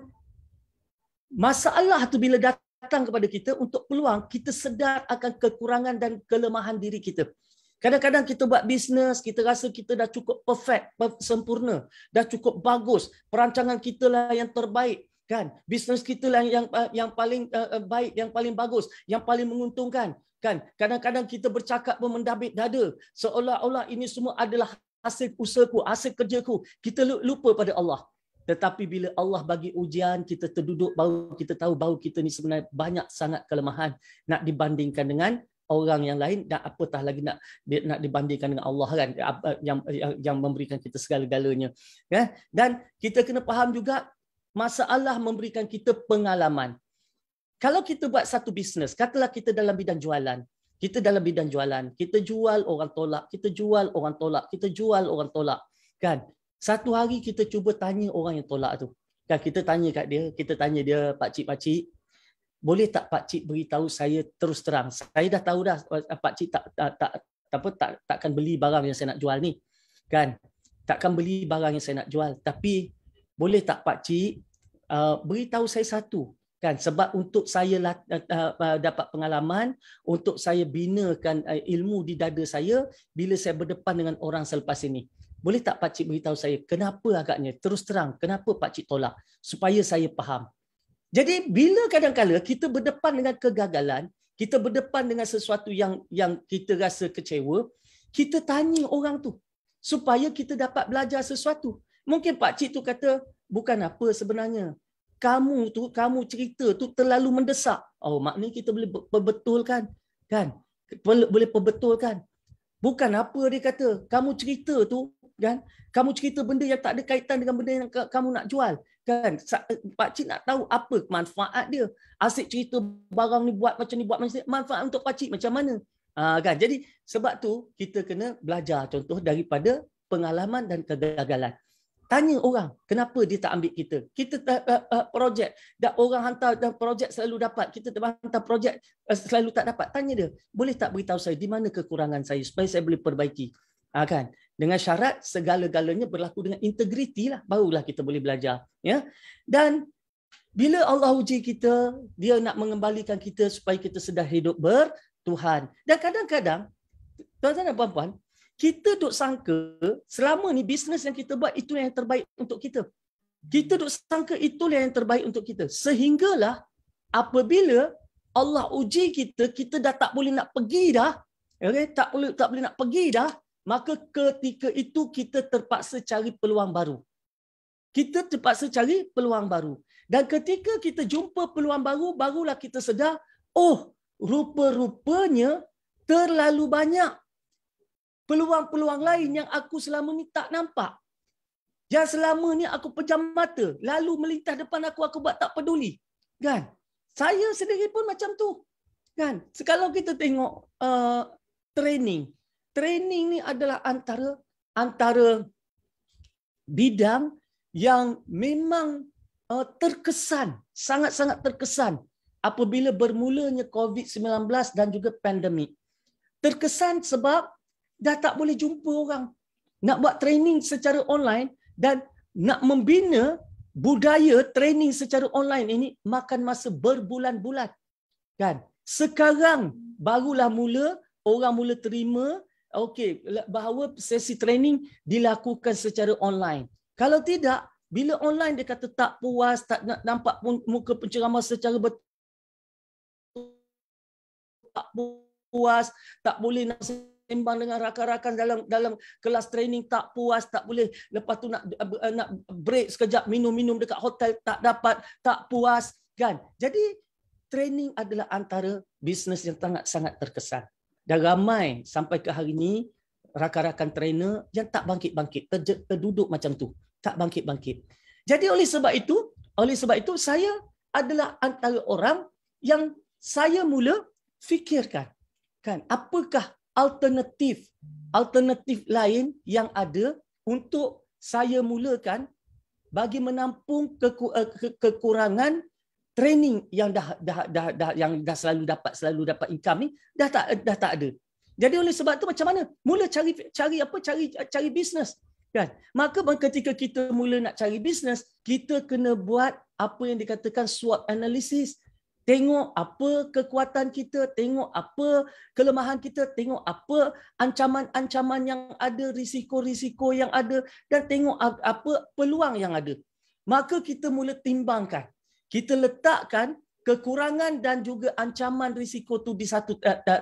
masalah tu bila datang kepada kita untuk peluang, kita sedar akan kekurangan dan kelemahan diri kita. Kadang-kadang kita buat bisnes, kita rasa kita dah cukup perfect, sempurna, dah cukup bagus, perancangan kita lah yang terbaik. Kan, bisnes kita lah yang yang paling uh, baik, yang paling bagus, yang paling menguntungkan. Kan, kadang-kadang kita bercakap pun mendabik dada, seolah-olah ini semua adalah hasil usahaku, hasil kerjaku. Kita lupa pada Allah. Tetapi bila Allah bagi ujian, kita terduduk, baru kita tahu bahawa kita ni sebenarnya banyak sangat kelemahan nak dibandingkan dengan orang yang lain, dan apatah lagi nak nak dibandingkan dengan Allah kan, yang yang, yang memberikan kita segala-galanya. Ya? Dan kita kena faham juga, masalah memberikan kita pengalaman. Kalau kita buat satu bisnes, katalah kita dalam bidang jualan. Kita dalam bidang jualan, kita jual orang tolak, kita jual orang tolak, kita jual orang tolak. Kan? Satu hari kita cuba tanya orang yang tolak tu. Kan, kita tanya kat dia, kita tanya dia, Pak Cik, Pak Cik, boleh tak Pak Cik beritahu saya terus terang? Saya dah tahu dah Pak Cik tak tak tak apa tak takkan beli barang yang saya nak jual ni. Kan? Takkan beli barang yang saya nak jual, tapi boleh tak Pak Cik uh, beritahu saya satu, kan, sebab untuk saya uh, uh, dapat pengalaman, untuk saya binakan uh, ilmu di dada saya bila saya berdepan dengan orang selepas ini. Boleh tak Pak Cik beritahu saya kenapa agaknya, terus terang, kenapa Pak Cik tolak, supaya saya faham. Jadi bila kadang-kala kita berdepan dengan kegagalan, kita berdepan dengan sesuatu yang yang kita rasa kecewa, kita tanya orang tu supaya kita dapat belajar sesuatu. Mungkin Pak Cik tu kata, bukan apa sebenarnya. Kamu tu, kamu cerita tu terlalu mendesak. Oh, maknanya kita boleh perbetulkan. Kan? Boleh perbetulkan. Bukan apa dia kata. Kamu cerita tu, kan? Kamu cerita benda yang tak ada kaitan dengan benda yang kamu nak jual. Kan? Pak Cik nak tahu apa manfaat dia. Asyik cerita barang ni buat macam ni, buat macam ni. Manfaat untuk Pak Cik macam mana? Ha, kan? Jadi, sebab tu kita kena belajar contoh daripada pengalaman dan kegagalan. Tanya orang, kenapa dia tak ambil kita? Kita uh, uh, projek, dan orang hantar dan projek selalu dapat. Kita hantar projek uh, selalu tak dapat. Tanya dia, boleh tak beritahu saya di mana kekurangan saya supaya saya boleh perbaiki? Ha, kan? Dengan syarat segala-galanya berlaku dengan integriti lah, barulah kita boleh belajar. Ya? Dan bila Allah uji kita, dia nak mengembalikan kita supaya kita sedar hidup bertuhan. Dan kadang-kadang, tuan-tuan dan puan-puan, kita duk sangka selama ni bisnes yang kita buat itulah yang terbaik untuk kita. Kita duk sangka itulah yang terbaik untuk kita. Sehinggalah apabila Allah uji kita, kita dah tak boleh nak pergi dah. Okay? Tak boleh tak boleh nak pergi dah. Maka ketika itu kita terpaksa cari peluang baru. Kita terpaksa cari peluang baru. Dan ketika kita jumpa peluang baru, barulah kita sedar, oh, rupa-rupanya terlalu banyak peluang-peluang lain yang aku selama ni tak nampak. Yang selama ni aku pejam mata, lalu melintas depan aku, aku buat tak peduli. Kan? Saya sendiri pun macam tu. Kan? Kalau kita tengok uh, training, training ni adalah antara antara bidang yang memang uh, terkesan, sangat-sangat terkesan apabila bermulanya covid sembilan belas dan juga pandemik. Terkesan sebab dah tak boleh jumpa orang. Nak buat training secara online dan nak membina budaya training secara online ini makan masa berbulan-bulan. Kan? Sekarang barulah mula orang mula terima okey bahawa sesi training dilakukan secara online. Kalau tidak, bila online dia kata tak puas, tak nak nampak muka penceramah secara betul, tak puas, tak boleh nak sembang dengan rakan-rakan dalam dalam kelas training, tak puas, tak boleh. Lepas tu nak nak break sekejap, minum-minum dekat hotel tak dapat, tak puas, kan? Jadi training adalah antara bisnes yang sangat-sangat terkesan. Dan ramai sampai ke hari ini rakan-rakan trainer yang tak bangkit-bangkit, terduduk macam tu, tak bangkit-bangkit. Jadi oleh sebab itu, oleh sebab itu saya adalah antara orang yang saya mula fikirkan, kan, apakah alternatif alternatif lain yang ada untuk saya mulakan bagi menampung keku, ke, kekurangan training yang dah dah dah, dah yang dah selalu dapat selalu dapat income ni dah tak dah tak ada. Jadi oleh sebab tu macam mana? Mula cari cari apa cari cari bisnes, kan? Maka ketika kita mula nak cari bisnes, kita kena buat apa yang dikatakan SWOT analysis. Tengok apa kekuatan kita, tengok apa kelemahan kita, tengok apa ancaman-ancaman yang ada, risiko-risiko yang ada, dan tengok apa peluang yang ada. Maka kita mula timbangkan. Kita letakkan kekurangan dan juga ancaman risiko tu di satu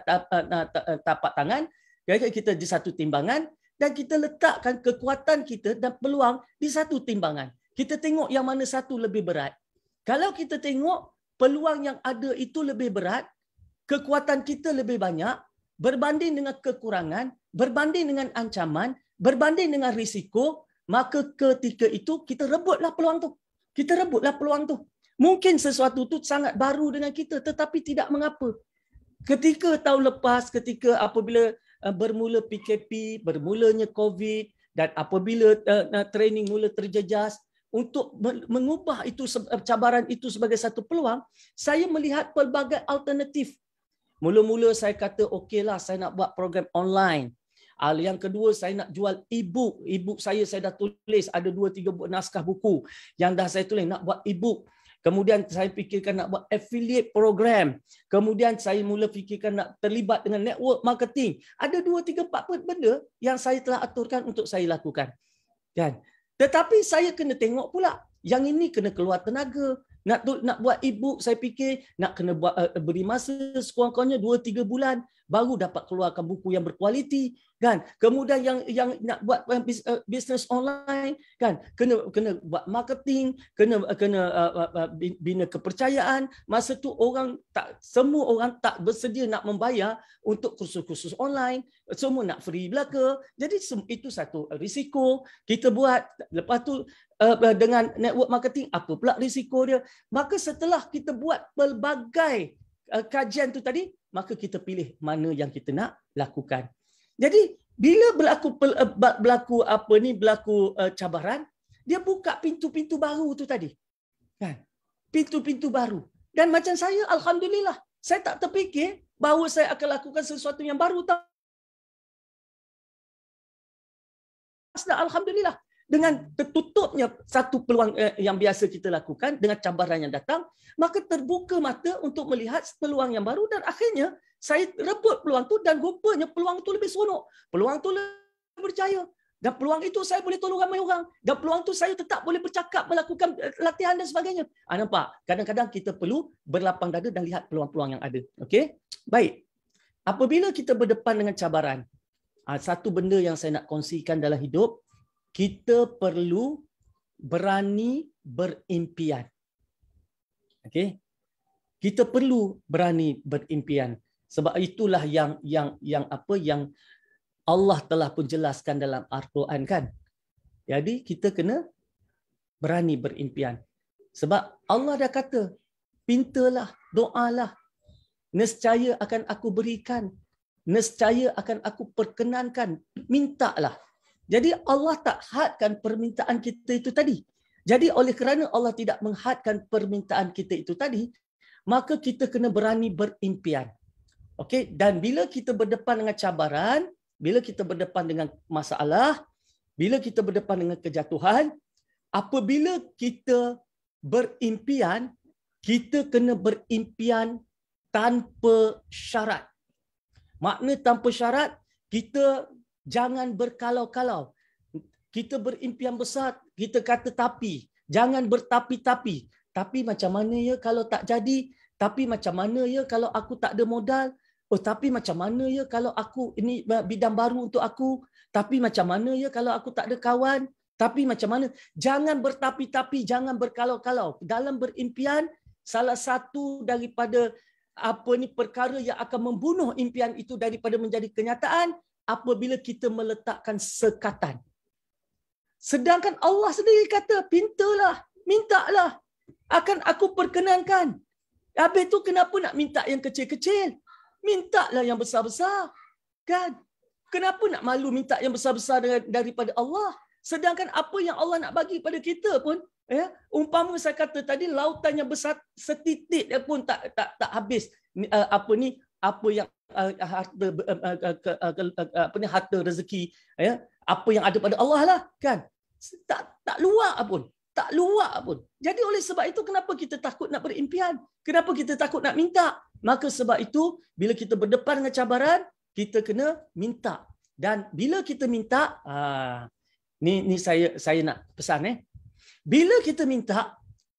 tapak tangan, kita di satu timbangan, dan kita letakkan kekuatan kita dan peluang di satu timbangan. Kita tengok yang mana satu lebih berat. Kalau kita tengok peluang yang ada itu lebih berat, kekuatan kita lebih banyak, berbanding dengan kekurangan, berbanding dengan ancaman, berbanding dengan risiko, maka ketika itu kita rebutlah peluang tu. Kita rebutlah peluang tu. Mungkin sesuatu tu sangat baru dengan kita, tetapi tidak mengapa. Ketika tahun lepas, ketika apabila bermula P K P, bermulanya COVID, dan apabila training mula terjejas, untuk mengubah itu cabaran itu sebagai satu peluang, saya melihat pelbagai alternatif. Mula-mula saya kata okeylah saya nak buat program online. Yang kedua saya nak jual e-book. E-book saya saya dah tulis ada dua tiga naskah buku yang dah saya tulis nak buat e-book. Kemudian saya fikirkan nak buat affiliate program. Kemudian saya mula fikirkan nak terlibat dengan network marketing. Ada dua tiga empat benda yang saya telah aturkan untuk saya lakukan. Kan? Tetapi saya kena tengok pula, yang ini kena keluar tenaga. Nak nak buat e-book, saya fikir nak kena buat uh, beri masa sekurang-kurangnya dua tiga bulan baru dapat keluarkan buku yang berkualiti, kan? Kemudian yang yang nak buat uh, bisnes online, kan? Kena kena buat marketing, kena kena uh, uh, bina kepercayaan. Masa tu orang tak semua orang tak bersedia nak membayar untuk kursus-kursus online, semua nak free belaka. Jadi itu satu risiko kita buat. Lepas tu uh, dengan network marketing apa pula risiko dia? Maka setelah kita buat pelbagai uh, kajian tu tadi, maka kita pilih mana yang kita nak lakukan. Jadi bila berlaku uh, berlaku apa ni berlaku uh, cabaran, dia buka pintu-pintu baru tu tadi. Kan? Pintu-pintu baru. Dan macam saya, alhamdulillah, saya tak terfikir bahawa saya akan lakukan sesuatu yang baru. Alhamdulillah. Dengan tertutupnya satu peluang yang biasa kita lakukan dengan cabaran yang datang, maka terbuka mata untuk melihat peluang yang baru dan akhirnya saya rebut peluang tu dan rupanya peluang tu lebih seronok. Peluang tu lebih berjaya. Dan peluang itu saya boleh tolong ramai orang. Dan peluang tu saya tetap boleh bercakap, melakukan latihan dan sebagainya. Ah, nampak? Kadang-kadang kita perlu berlapang dada dan lihat peluang-peluang yang ada. Okey? Baik. Apabila kita berdepan dengan cabaran, satu benda yang saya nak kongsikan dalam hidup, kita perlu berani berimpian. Okey? Kita perlu berani berimpian. Sebab itulah yang yang yang apa yang Allah telah pun jelaskan dalam Al-Quran kan. Jadi kita kena berani berimpian. Sebab Allah dah kata, pintalah, doalah. Nescaya akan aku berikan. Nescaya akan aku perkenankan. Mintalah. Jadi Allah tak hadkan permintaan kita itu tadi. Jadi oleh kerana Allah tidak menghadkan permintaan kita itu tadi, maka kita kena berani berimpian. Okey, dan bila kita berdepan dengan cabaran, bila kita berdepan dengan masalah, bila kita berdepan dengan kejatuhan, apabila kita berimpian, kita kena berimpian tanpa syarat. Makna tanpa syarat, kita jangan berkalau-kalau. Kita berimpian besar, kita kata tapi. Jangan bertapi-tapi. Tapi macam mana ya kalau tak jadi? Tapi macam mana ya kalau aku tak ada modal? Oh, tapi macam mana ya kalau aku, ini bidang baru untuk aku? Tapi macam mana ya kalau aku tak ada kawan? Tapi macam mana? Jangan bertapi-tapi, jangan berkalau-kalau. Dalam berimpian, salah satu daripada apa ni perkara yang akan membunuh impian itu daripada menjadi kenyataan, apabila kita meletakkan sekatan. Sedangkan Allah sendiri kata, pintalah, mintalah, akan aku perkenankan. Habis tu kenapa nak minta yang kecil-kecil? Mintalah yang besar-besar. Kan? Kenapa nak malu minta yang besar-besar daripada Allah? Sedangkan apa yang Allah nak bagi pada kita pun, ya, umpama saya kata tadi, lautan yang besar setitik pun tak tak tak habis. Uh, apa ni, apa yang uh, harta uh, uh, uh, uh, uh, apa ni harta rezeki, ya, apa yang ada pada Allah lah, kan? Tak tak luar pun, tak luar pun. Jadi oleh sebab itu kenapa kita takut nak berimpian? Kenapa kita takut nak minta? Maka sebab itu bila kita berdepan dengan cabaran, kita kena minta. Dan bila kita minta, ah, ni ni saya saya nak pesan eh. Bila kita minta,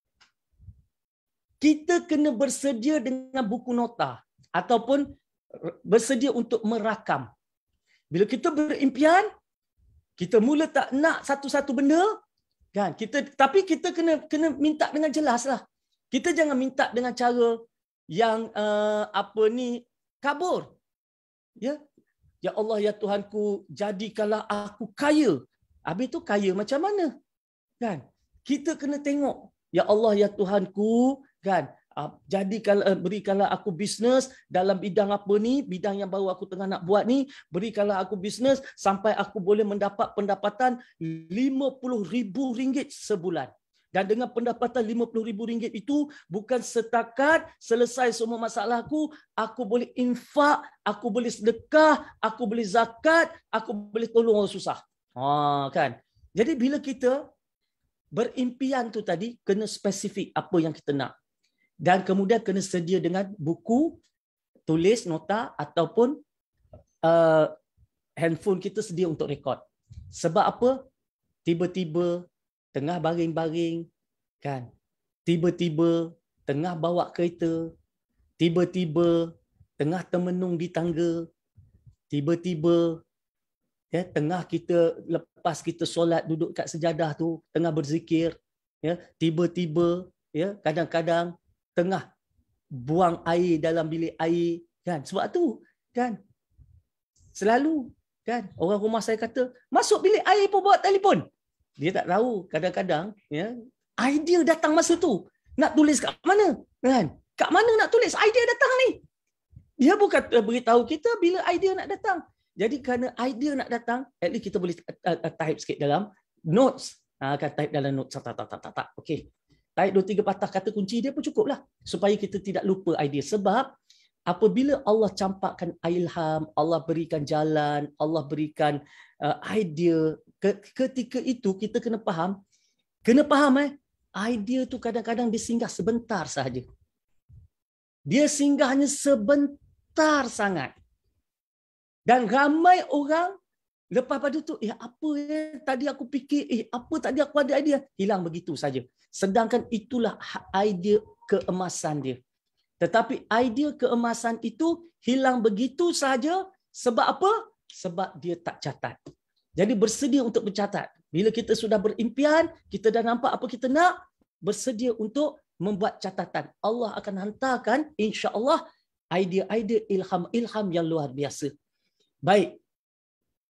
kita kena bersedia dengan buku nota ataupun bersedia untuk merakam. Bila kita berimpian, kita mula tak nak satu-satu benda, kan? Kita tapi kita kena kena minta dengan jelaslah. Kita jangan minta dengan cara yang uh, apa ni kabur. Ya. Ya Allah, ya Tuhanku, jadikanlah aku kaya. Habis tu kaya macam mana? Kan? Kita kena tengok, ya Allah, ya Tuhanku, kan? Jadikanlah, berikanlah aku bisnes dalam bidang apa ni, bidang yang baru aku tengah nak buat ni, berikanlah aku bisnes sampai aku boleh mendapat pendapatan lima puluh ribu ringgit sebulan. Dan dengan pendapatan lima puluh ribu ringgit itu, bukan setakat selesai semua masalahku, aku boleh infak, aku boleh sedekah, aku boleh zakat, aku boleh tolong orang susah. Ha, kan? Jadi bila kita berimpian tu tadi, kena spesifik apa yang kita nak. Dan kemudian kena sedia dengan buku, tulis, nota ataupun uh, handphone kita sedia untuk rekod. Sebab apa? Tiba-tiba tengah baring-baring, kan? Tiba-tiba tengah bawa kereta, tiba-tiba tengah termenung di tangga, tiba-tiba ya, tengah kita lepas kita solat duduk kat sejadah tu, tengah berzikir, ya, tiba-tiba ya, kadang-kadang tengah buang air dalam bilik air, kan? Sebab tu, kan? Selalu, kan? Orang rumah saya kata, masuk bilik air pun bawa telefon. Dia tak tahu kadang-kadang, ya, idea datang masa tu. Nak tulis kat mana? Kan? Kat mana nak tulis? Idea datang ni. Dia bukan beritahu kita bila idea nak datang. Jadi kerana idea nak datang, at least kita boleh uh, uh, type sikit dalam notes. Uh, akan type dalam notes. Tak, tak, tak, tak, tak. Okey. Type dua tiga patah kata kunci dia pun cukup lah. Supaya kita tidak lupa idea. Sebab apabila Allah campakkan ilham, Allah berikan jalan, Allah berikan uh, idea, ketika itu kita kena faham, kena faham eh, idea tu kadang-kadang dia singgah sebentar sahaja. Dia singgah hanya sebentar sangat. Dan ramai orang lepas pada tu, eh apa eh tadi aku fikir, eh apa tadi aku ada idea, hilang begitu saja. Sedangkan itulah idea keemasan dia. Tetapi idea keemasan itu hilang begitu saja sebab apa? Sebab dia tak catat. Jadi bersedia untuk mencatat. Bila kita sudah berimpian, kita dah nampak apa kita nak, bersedia untuk membuat catatan. Allah akan hantarkan insya-Allah idea-idea ilham-ilham yang luar biasa. Baik.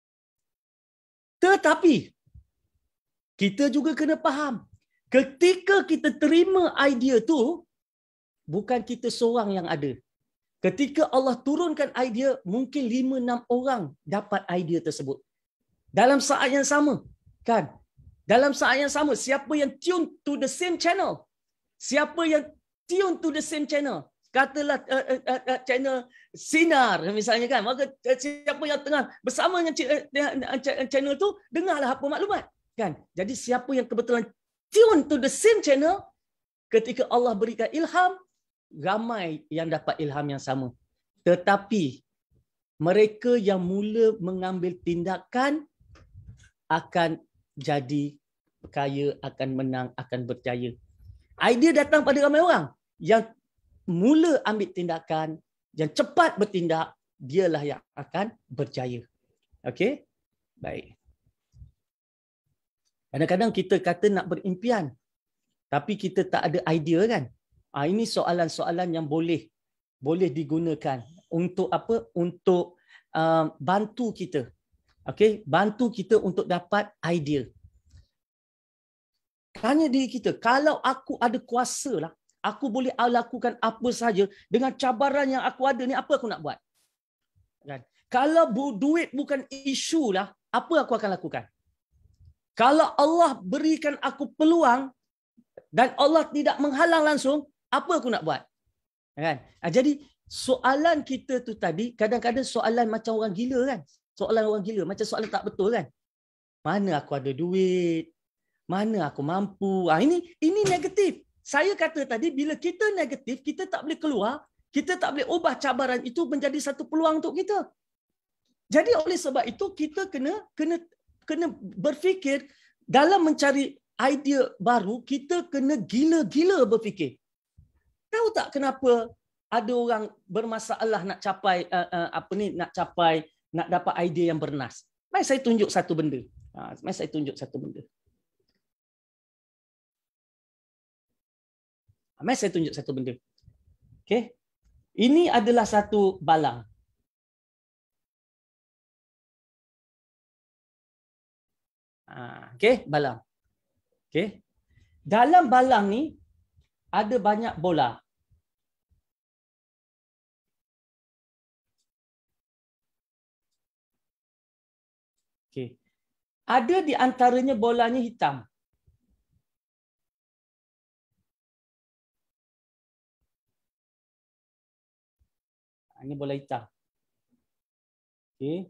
Tetapi kita juga kena faham, ketika kita terima idea tu, bukan kita seorang yang ada. Ketika Allah turunkan idea, mungkin lima enam orang dapat idea tersebut. Dalam saat yang sama, kan? Dalam saat yang sama, siapa yang tune to the same channel? Siapa yang tune to the same channel? Katalah uh, uh, uh, uh, channel Sinar misalnya, kan? Maka uh, siapa yang tengah bersama dengan uh, uh, channel tu, dengarlah apa maklumat, kan? Jadi siapa yang kebetulan tune to the same channel, ketika Allah berikan ilham, ramai yang dapat ilham yang sama. Tetapi mereka yang mula mengambil tindakan akan jadi kaya, akan menang, akan berjaya. Idea datang pada ramai orang. Yang mula ambil tindakan, yang cepat bertindak, dialah yang akan berjaya. Okey? Baik. Kadang-kadang kita kata nak berimpian, tapi kita tak ada idea, kan? Ah, ini soalan-soalan yang boleh boleh digunakan untuk apa? Untuk uh, bantu kita. Okey, bantu kita untuk dapat idea. Tanya diri kita, kalau aku ada kuasa lah, aku boleh lakukan apa saja dengan cabaran yang aku ada ni, apa aku nak buat? Kan? Kalau duit bukan isu lah, apa aku akan lakukan? Kalau Allah berikan aku peluang dan Allah tidak menghalang langsung, apa aku nak buat? Kan? Jadi soalan kita tu tadi, kadang-kadang soalan macam orang gila, kan? Soalan orang gila, macam soalan tak betul, kan? Mana aku ada duit? Mana aku mampu? Ah, ini ini negatif. Saya kata tadi, bila kita negatif, kita tak boleh keluar, kita tak boleh ubah cabaran itu menjadi satu peluang untuk kita. Jadi oleh sebab itu, kita kena kena kena berfikir dalam mencari idea baru, kita kena gila-gila berfikir. Tahu tak kenapa ada orang bermasalah nak capai uh, uh, apa ni nak capai nak dapat idea yang bernas? Mari saya tunjuk satu benda. Ha, mari saya tunjuk satu benda. Mari saya tunjuk satu benda. Okey. Ini adalah satu balang. Ha, okey, balang. Okey. Dalam balang ni ada banyak bola. Okey. Ada di antaranya bolanya hitam. Ini bola hitam. Okey.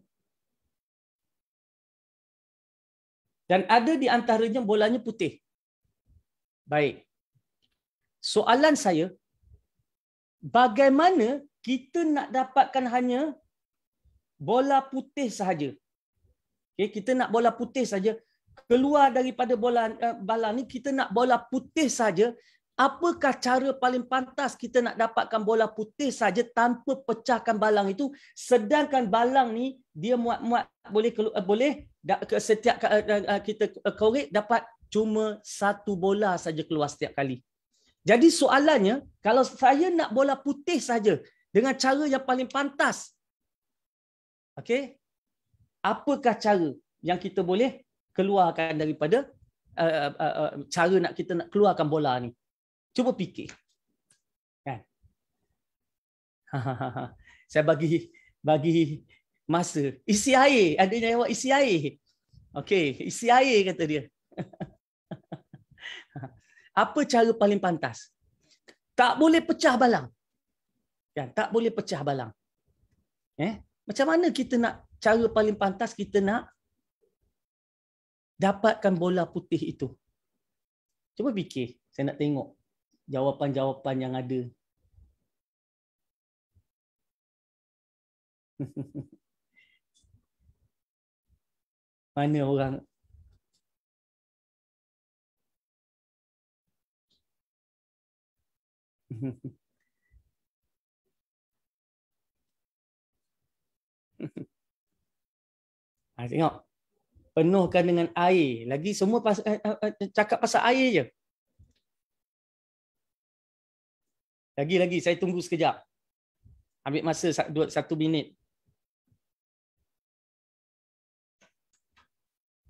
Dan ada di antaranya bolanya putih. Baik. Soalan saya, bagaimana kita nak dapatkan hanya bola putih sahaja? Okay, kita nak bola putih saja. Keluar daripada bola uh, balang ni, kita nak bola putih saja. Apakah cara paling pantas kita nak dapatkan bola putih saja tanpa pecahkan balang itu? Sedangkan balang ni dia muat-muat boleh uh, boleh setiap uh, uh, kita korek dapat cuma satu bola saja keluar setiap kali. Jadi soalannya, kalau saya nak bola putih saja dengan cara yang paling pantas, okey, apakah cara yang kita boleh keluarkan daripada uh, uh, uh, cara nak kita nak keluarkan bola ni? Cuba fikir. Kan? Saya bagi bagi masa. Isi air. Ada yang jawab isi air. Okey, isi air kata dia. Apa cara paling pantas? Tak boleh pecah balang. Kan? Tak boleh pecah balang. Eh? Macam mana kita nak, cara paling pantas kita nak dapatkan bola putih itu? Cuba fikir. Saya nak tengok jawapan-jawapan yang ada. Mana orang? Ha, tengok. Penuhkan dengan air. Lagi semua pas, uh, uh, cakap pasal air je. Lagi-lagi saya tunggu sekejap. Ambil masa satu, satu minit.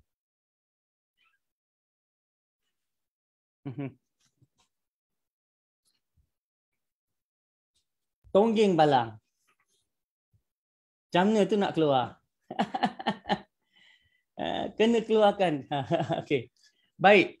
Tonggeng balang. Macam mana tu nak keluar? Kena keluarkan. Okey. Baik.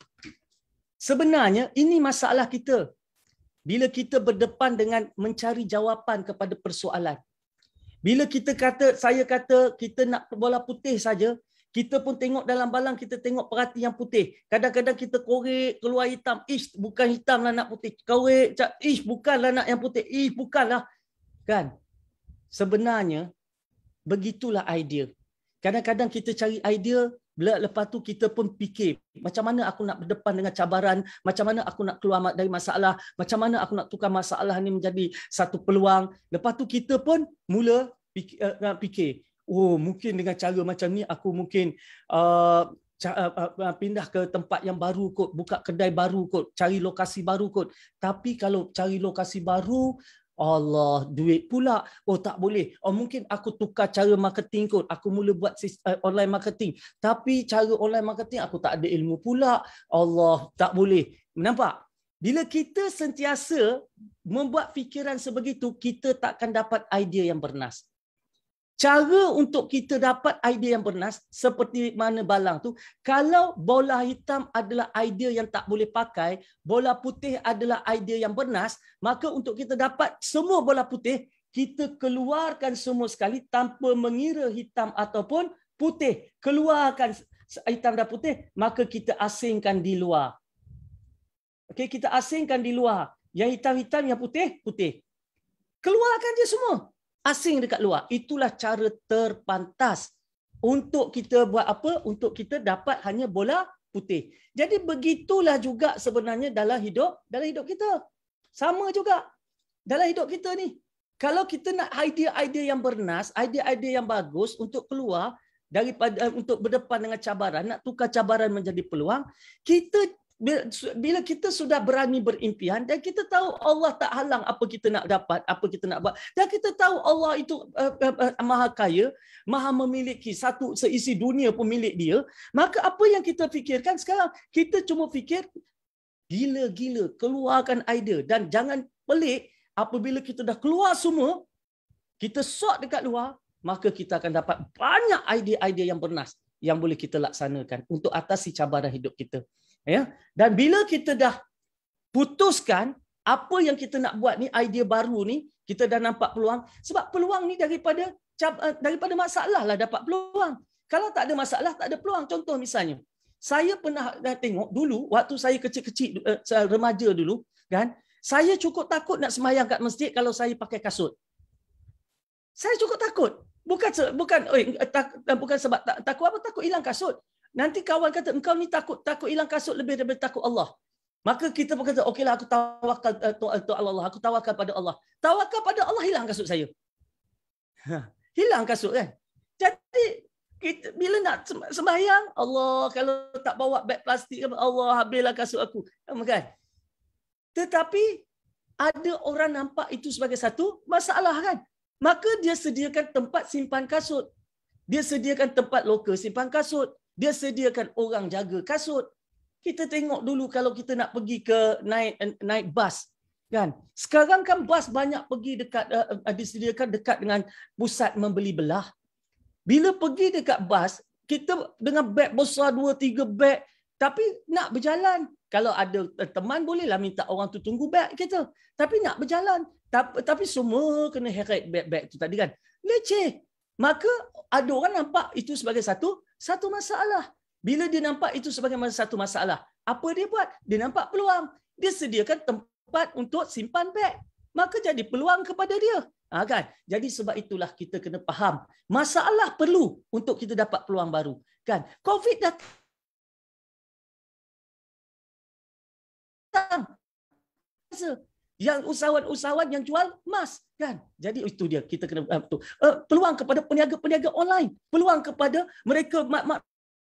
Sebenarnya ini masalah kita. Bila kita berdepan dengan mencari jawapan kepada persoalan. Bila kita kata, saya kata kita nak bola putih saja, kita pun tengok dalam balang, kita tengok perhati yang putih. Kadang-kadang kita korek keluar hitam. Ish, bukan hitam lah nak putih. Korek, ish, bukanlah nak yang putih. Ish, bukanlah. Kan? Sebenarnya, begitulah idea. Kadang-kadang kita cari idea, lepas tu kita pun fikir, macam mana aku nak berdepan dengan cabaran, macam mana aku nak keluar dari masalah, macam mana aku nak tukar masalah ni menjadi satu peluang. Lepas tu kita pun mula fikir, uh, fikir oh mungkin dengan cara macam ni aku mungkin uh, pindah ke tempat yang baru kot, buka kedai baru kot, cari lokasi baru kot. Tapi kalau cari lokasi baru, Allah, duit pula. Oh, tak boleh. Oh, mungkin aku tukar cara marketing kot. Aku mula buat uh, online marketing. Tapi cara online marketing aku tak ada ilmu pula. Allah, tak boleh. Nampak? Bila kita sentiasa membuat fikiran sebegitu, kita takkan dapat idea yang bernas. Cara untuk kita dapat idea yang bernas, seperti mana balang tu, kalau bola hitam adalah idea yang tak boleh pakai, bola putih adalah idea yang bernas, maka untuk kita dapat semua bola putih, kita keluarkan semua sekali tanpa mengira hitam ataupun putih. Keluarkan hitam dan putih, maka kita asingkan di luar. Okey, kita asingkan di luar. Yang hitam-hitam, yang putih, putih. Keluarkan dia semua. Asing dekat luar. Itulah cara terpantas untuk kita buat apa? Untuk kita dapat hanya bola putih. Jadi begitulah juga sebenarnya dalam hidup, dalam hidup kita. Sama juga dalam hidup kita ni. Kalau kita nak idea-idea yang bernas, idea-idea yang bagus untuk keluar daripada untuk berdepan dengan cabaran, nak tukar cabaran menjadi peluang, kita bila kita sudah berani berimpian dan kita tahu Allah tak halang apa kita nak dapat, apa kita nak buat, dan kita tahu Allah itu uh, uh, uh, maha kaya, maha memiliki satu seisi dunia pun milik dia, maka apa yang kita fikirkan sekarang? Kita cuma fikir gila-gila, keluarkan idea. Dan jangan pelik, apabila kita dah keluar semua, kita sort dekat luar, maka kita akan dapat banyak idea-idea yang bernas yang boleh kita laksanakan untuk atasi cabaran hidup kita. Ya, dan bila kita dah putuskan apa yang kita nak buat ni, idea baru ni, kita dah nampak peluang. Sebab peluang ni daripada daripada masalah lah dapat peluang. Kalau tak ada masalah, tak ada peluang. Contoh misalnya, saya pernah dah tengok dulu waktu saya kecil-kecil, uh, remaja dulu, kan, saya cukup takut nak sembahyang kat masjid kalau saya pakai kasut. Saya cukup takut. Bukan bukan oi tak, bukan sebab tak, takut apa, takut hilang kasut. Nanti kawan kata, engkau ni takut takut hilang kasut lebih daripada takut Allah. Maka kita pun kata, okeylah aku tawakal uh, Allah, aku tawakal pada Allah. Tawakal pada Allah, hilang kasut saya. Ha, hilang kasut kan. Jadi kita, bila nak sembahyang, Allah, kalau tak bawa beg plastik, Allah, habislah kasut aku. Kan? Tetapi ada orang nampak itu sebagai satu masalah kan. Maka dia sediakan tempat simpan kasut. Dia sediakan tempat lokal simpan kasut. Dia sediakan orang jaga kasut. Kita tengok dulu kalau kita nak pergi ke naik naik bas, kan? Sekarang kan bas banyak pergi dekat uh, disediakan dekat dengan pusat membeli belah. Bila pergi dekat bas, kita dengan beg besar dua tiga beg, tapi nak berjalan. Kalau ada teman bolehlah minta orang tu tunggu beg kita. Tapi nak berjalan. Tapi, tapi semua kena heret beg-beg tu tadi kan. Leceh. Maka ada orang nampak itu sebagai satu satu masalah. Bila dia nampak itu sebagai satu masalah, apa dia buat? Dia nampak peluang. Dia sediakan tempat untuk simpan beg. Maka jadi peluang kepada dia. Ha, kan? Jadi sebab itulah kita kena faham. Masalah perlu untuk kita dapat peluang baru. Kan? Covid datang. Yang usahawan-usahawan yang jual emas, kan? Jadi itu dia, kita kena uh, tu. Uh, peluang kepada peniaga-peniaga online, peluang kepada mereka mak-mak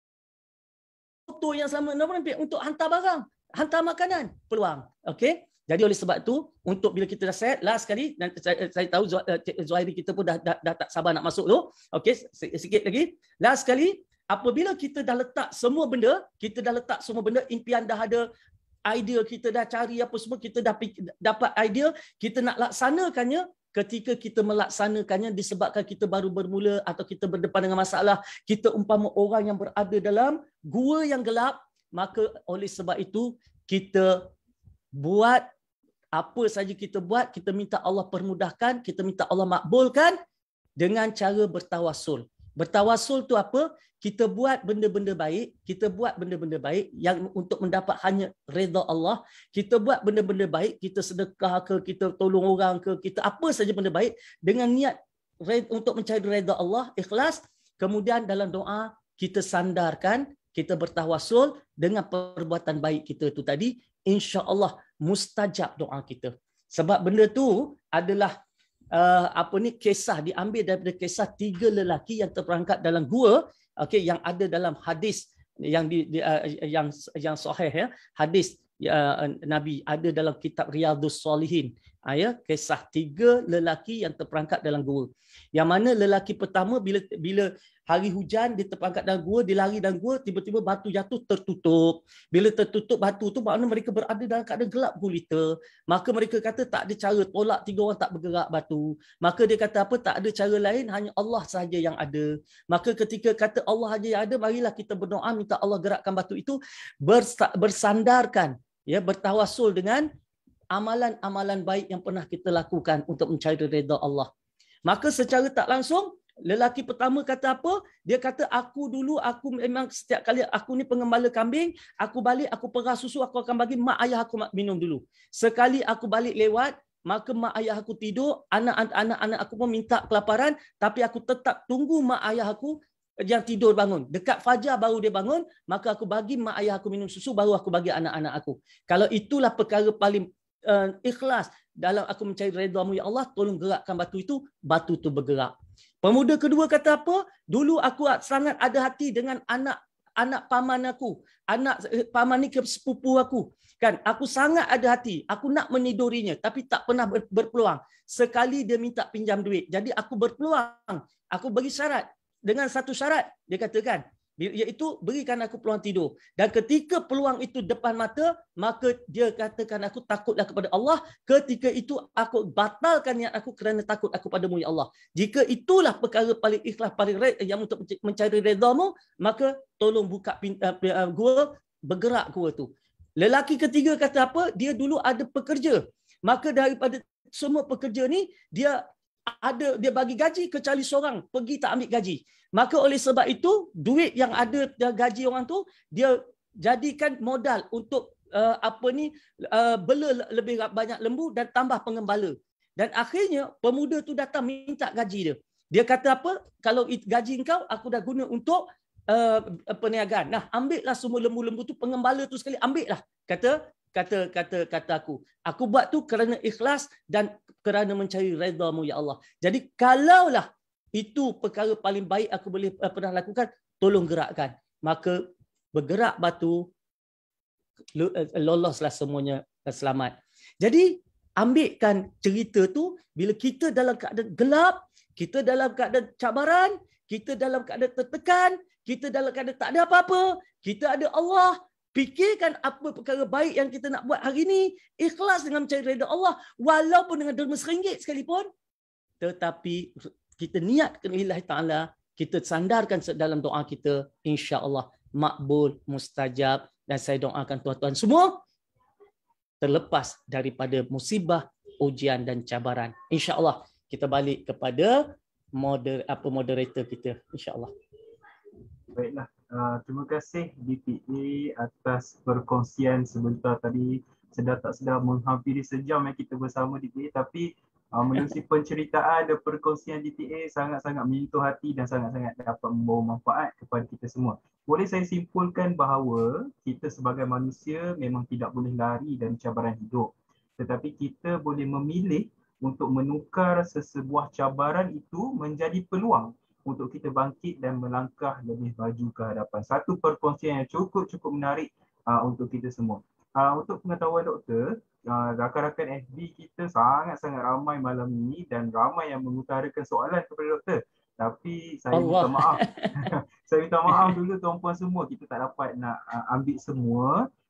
yang sama untuk hantar barang, hantar makanan, peluang. Okey? Jadi oleh sebab tu, untuk bila kita dah set, last sekali, dan saya, saya tahu Zuhairi kita pun dah, dah, dah tak sabar nak masuk tu. Okey, sikit lagi. Last sekali, apabila kita dah letak semua benda, kita dah letak semua benda, impian dah ada, idea, kita dah cari apa semua, kita dah dapat idea, kita nak laksanakannya. Ketika kita melaksanakannya disebabkan kita baru bermula atau kita berdepan dengan masalah, kita umpama orang yang berada dalam gua yang gelap, maka oleh sebab itu kita buat apa saja kita buat, kita minta Allah permudahkan, kita minta Allah makbulkan dengan cara bertawasul. Bertawasul tu apa? Kita buat benda-benda baik, kita buat benda-benda baik yang untuk mendapat hanya redha Allah. Kita buat benda-benda baik, kita sedekah ke, kita tolong orang ke, kita apa saja benda baik dengan niat untuk mencari redha Allah, ikhlas. Kemudian dalam doa kita sandarkan, kita bertawasul dengan perbuatan baik kita tu tadi, insya-Allah mustajab doa kita. Sebab benda tu adalah uh, apa ni kisah diambil daripada kisah tiga lelaki yang terperangkap dalam gua, okey, yang ada dalam hadis yang di, di uh, yang yang sahih ya, hadis uh, Nabi ada dalam kitab Riyadhus Shalihin. Ya, kisah tiga lelaki yang terperangkap dalam gua. Yang mana lelaki pertama bila bila hari hujan dia terperangkap dalam gua, dia lari dalam gua, tiba-tiba batu jatuh tertutup. Bila tertutup batu tu maknanya mereka berada dalam keadaan gelap gulita. Maka mereka kata tak ada cara tolak tiga orang tak bergerak batu. Maka dia kata apa? Tak ada cara lain, hanya Allah sahaja yang ada. Maka ketika kata Allah sahaja yang ada, marilah kita berdoa minta Allah gerakkan batu itu, bersandarkan ya, bertawasul dengan amalan-amalan baik yang pernah kita lakukan untuk mencari redha Allah. Maka secara tak langsung lelaki pertama kata apa? Dia kata aku dulu aku memang setiap kali aku ni pengembala kambing, aku balik aku perah susu aku akan bagi mak ayah aku minum dulu. Sekali aku balik lewat, maka mak ayah aku tidur, anak-anak anak aku pun minta kelaparan, tapi aku tetap tunggu mak ayah aku yang tidur bangun. Dekat fajar baru dia bangun, maka aku bagi mak ayah aku minum susu, baru aku bagi anak-anak aku. Kalau itulah perkara paling uh, ikhlas dalam aku mencari redha-Mu ya Allah, tolong gerakkan batu itu, batu itu bergerak. Pemuda kedua kata apa? Dulu aku sangat ada hati dengan anak anak paman aku, anak paman ni ke sepupu aku. Kan, aku sangat ada hati, aku nak menidurinya tapi tak pernah berpeluang. Sekali dia minta pinjam duit. Jadi aku berpeluang. Aku bagi syarat. Dengan satu syarat, dia katakan, iaitu berikan aku peluang tidur. Dan ketika peluang itu depan mata, maka dia katakan aku takutlah kepada Allah. Ketika itu aku batalkan niat aku kerana takut aku padamu ya Allah. Jika itulah perkara paling ikhlas, paling red, yang untuk mencari redha-Mu, maka tolong buka pintu uh, gua, bergerak gua tu. Lelaki ketiga kata apa? Dia dulu ada pekerja. Maka daripada semua pekerja ni, dia ada dia bagi gaji kecuali seorang pergi tak ambil gaji. Maka oleh sebab itu duit yang ada gaji orang tu dia jadikan modal untuk uh, apa ni uh, bela lebih banyak lembu dan tambah pengembala. Dan akhirnya pemuda tu datang minta gaji dia. Dia kata apa? Kalau gaji engkau aku dah guna untuk uh, perniagaan. Nah, ambillah semua lembu-lembu tu, pengembala tu sekali ambillah. Kata kata kata kata aku. Aku buat tu kerana ikhlas dan kerana mencari redha-Mu ya Allah. Jadi kalaulah itu perkara paling baik aku boleh uh, pernah lakukan, tolong gerakkan. Maka bergerak batu, loloslah semuanya selamat. Jadi ambilkan cerita tu, bila kita dalam keadaan gelap, kita dalam keadaan cabaran, kita dalam keadaan tertekan, kita dalam keadaan tak ada apa-apa, kita ada Allah. Fikirkan apa perkara baik yang kita nak buat hari ini, ikhlas dengan mencari redha Allah, walaupun dengan derma seringgit sekalipun, tetapi kita niatkan lillahi ta'ala, kita sandarkan dalam doa kita, insya-Allah makbul, mustajab. Dan saya doakan tuan-tuan semua terlepas daripada musibah, ujian dan cabaran. Insya-Allah kita balik kepada moder apa moderator kita, insya-Allah. Baiklah. Uh, terima kasih D P A atas perkongsian sebentar tadi. Sedar tak sedar menghampiri sejam yang kita bersama D P A, tapi uh, menerusi penceritaan dan perkongsian D P A sangat-sangat menyentuh hati dan sangat-sangat dapat membawa manfaat kepada kita semua. Boleh saya simpulkan bahawa kita sebagai manusia memang tidak boleh lari dari cabaran hidup, tetapi kita boleh memilih untuk menukar sesebuah cabaran itu menjadi peluang untuk kita bangkit dan melangkah lebih maju ke hadapan. Satu perkongsian yang cukup-cukup menarik uh, untuk kita semua. Uh, untuk pengetahuan doktor, uh, rakan-rakan F B kita sangat-sangat ramai malam ini dan ramai yang mengutarakan soalan kepada doktor. Tapi saya Allah. minta maaf. saya minta maaf dulu tuan-puan semua, kita tak dapat nak uh, ambil semua.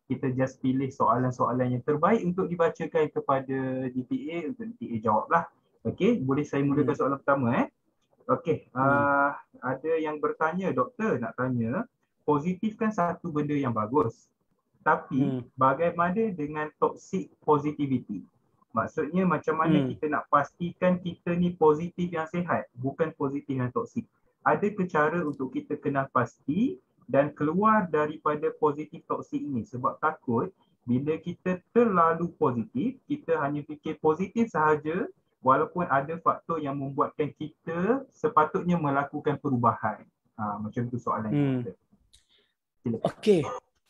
kita just pilih soalan-soalan yang terbaik untuk dibacakan kepada D P A untuk D P A jawablah. Okey, boleh saya mulakan Hmm. soalan pertama eh. Okey, Hmm. uh, ada yang bertanya, doktor nak tanya, positif kan satu benda yang bagus. Tapi Hmm. bagaimana dengan toxic positivity? Maksudnya macam mana Hmm. kita nak pastikan kita ni positif yang sihat, bukan positif yang toksik. Ada ke cara untuk kita kenal pasti dan keluar daripada positif toksik ini? Sebab takut bila kita terlalu positif, kita hanya fikir positif sahaja walaupun ada faktor yang membuatkan kita sepatutnya melakukan perubahan. Ha, macam tu soalan. Hmm. Okey.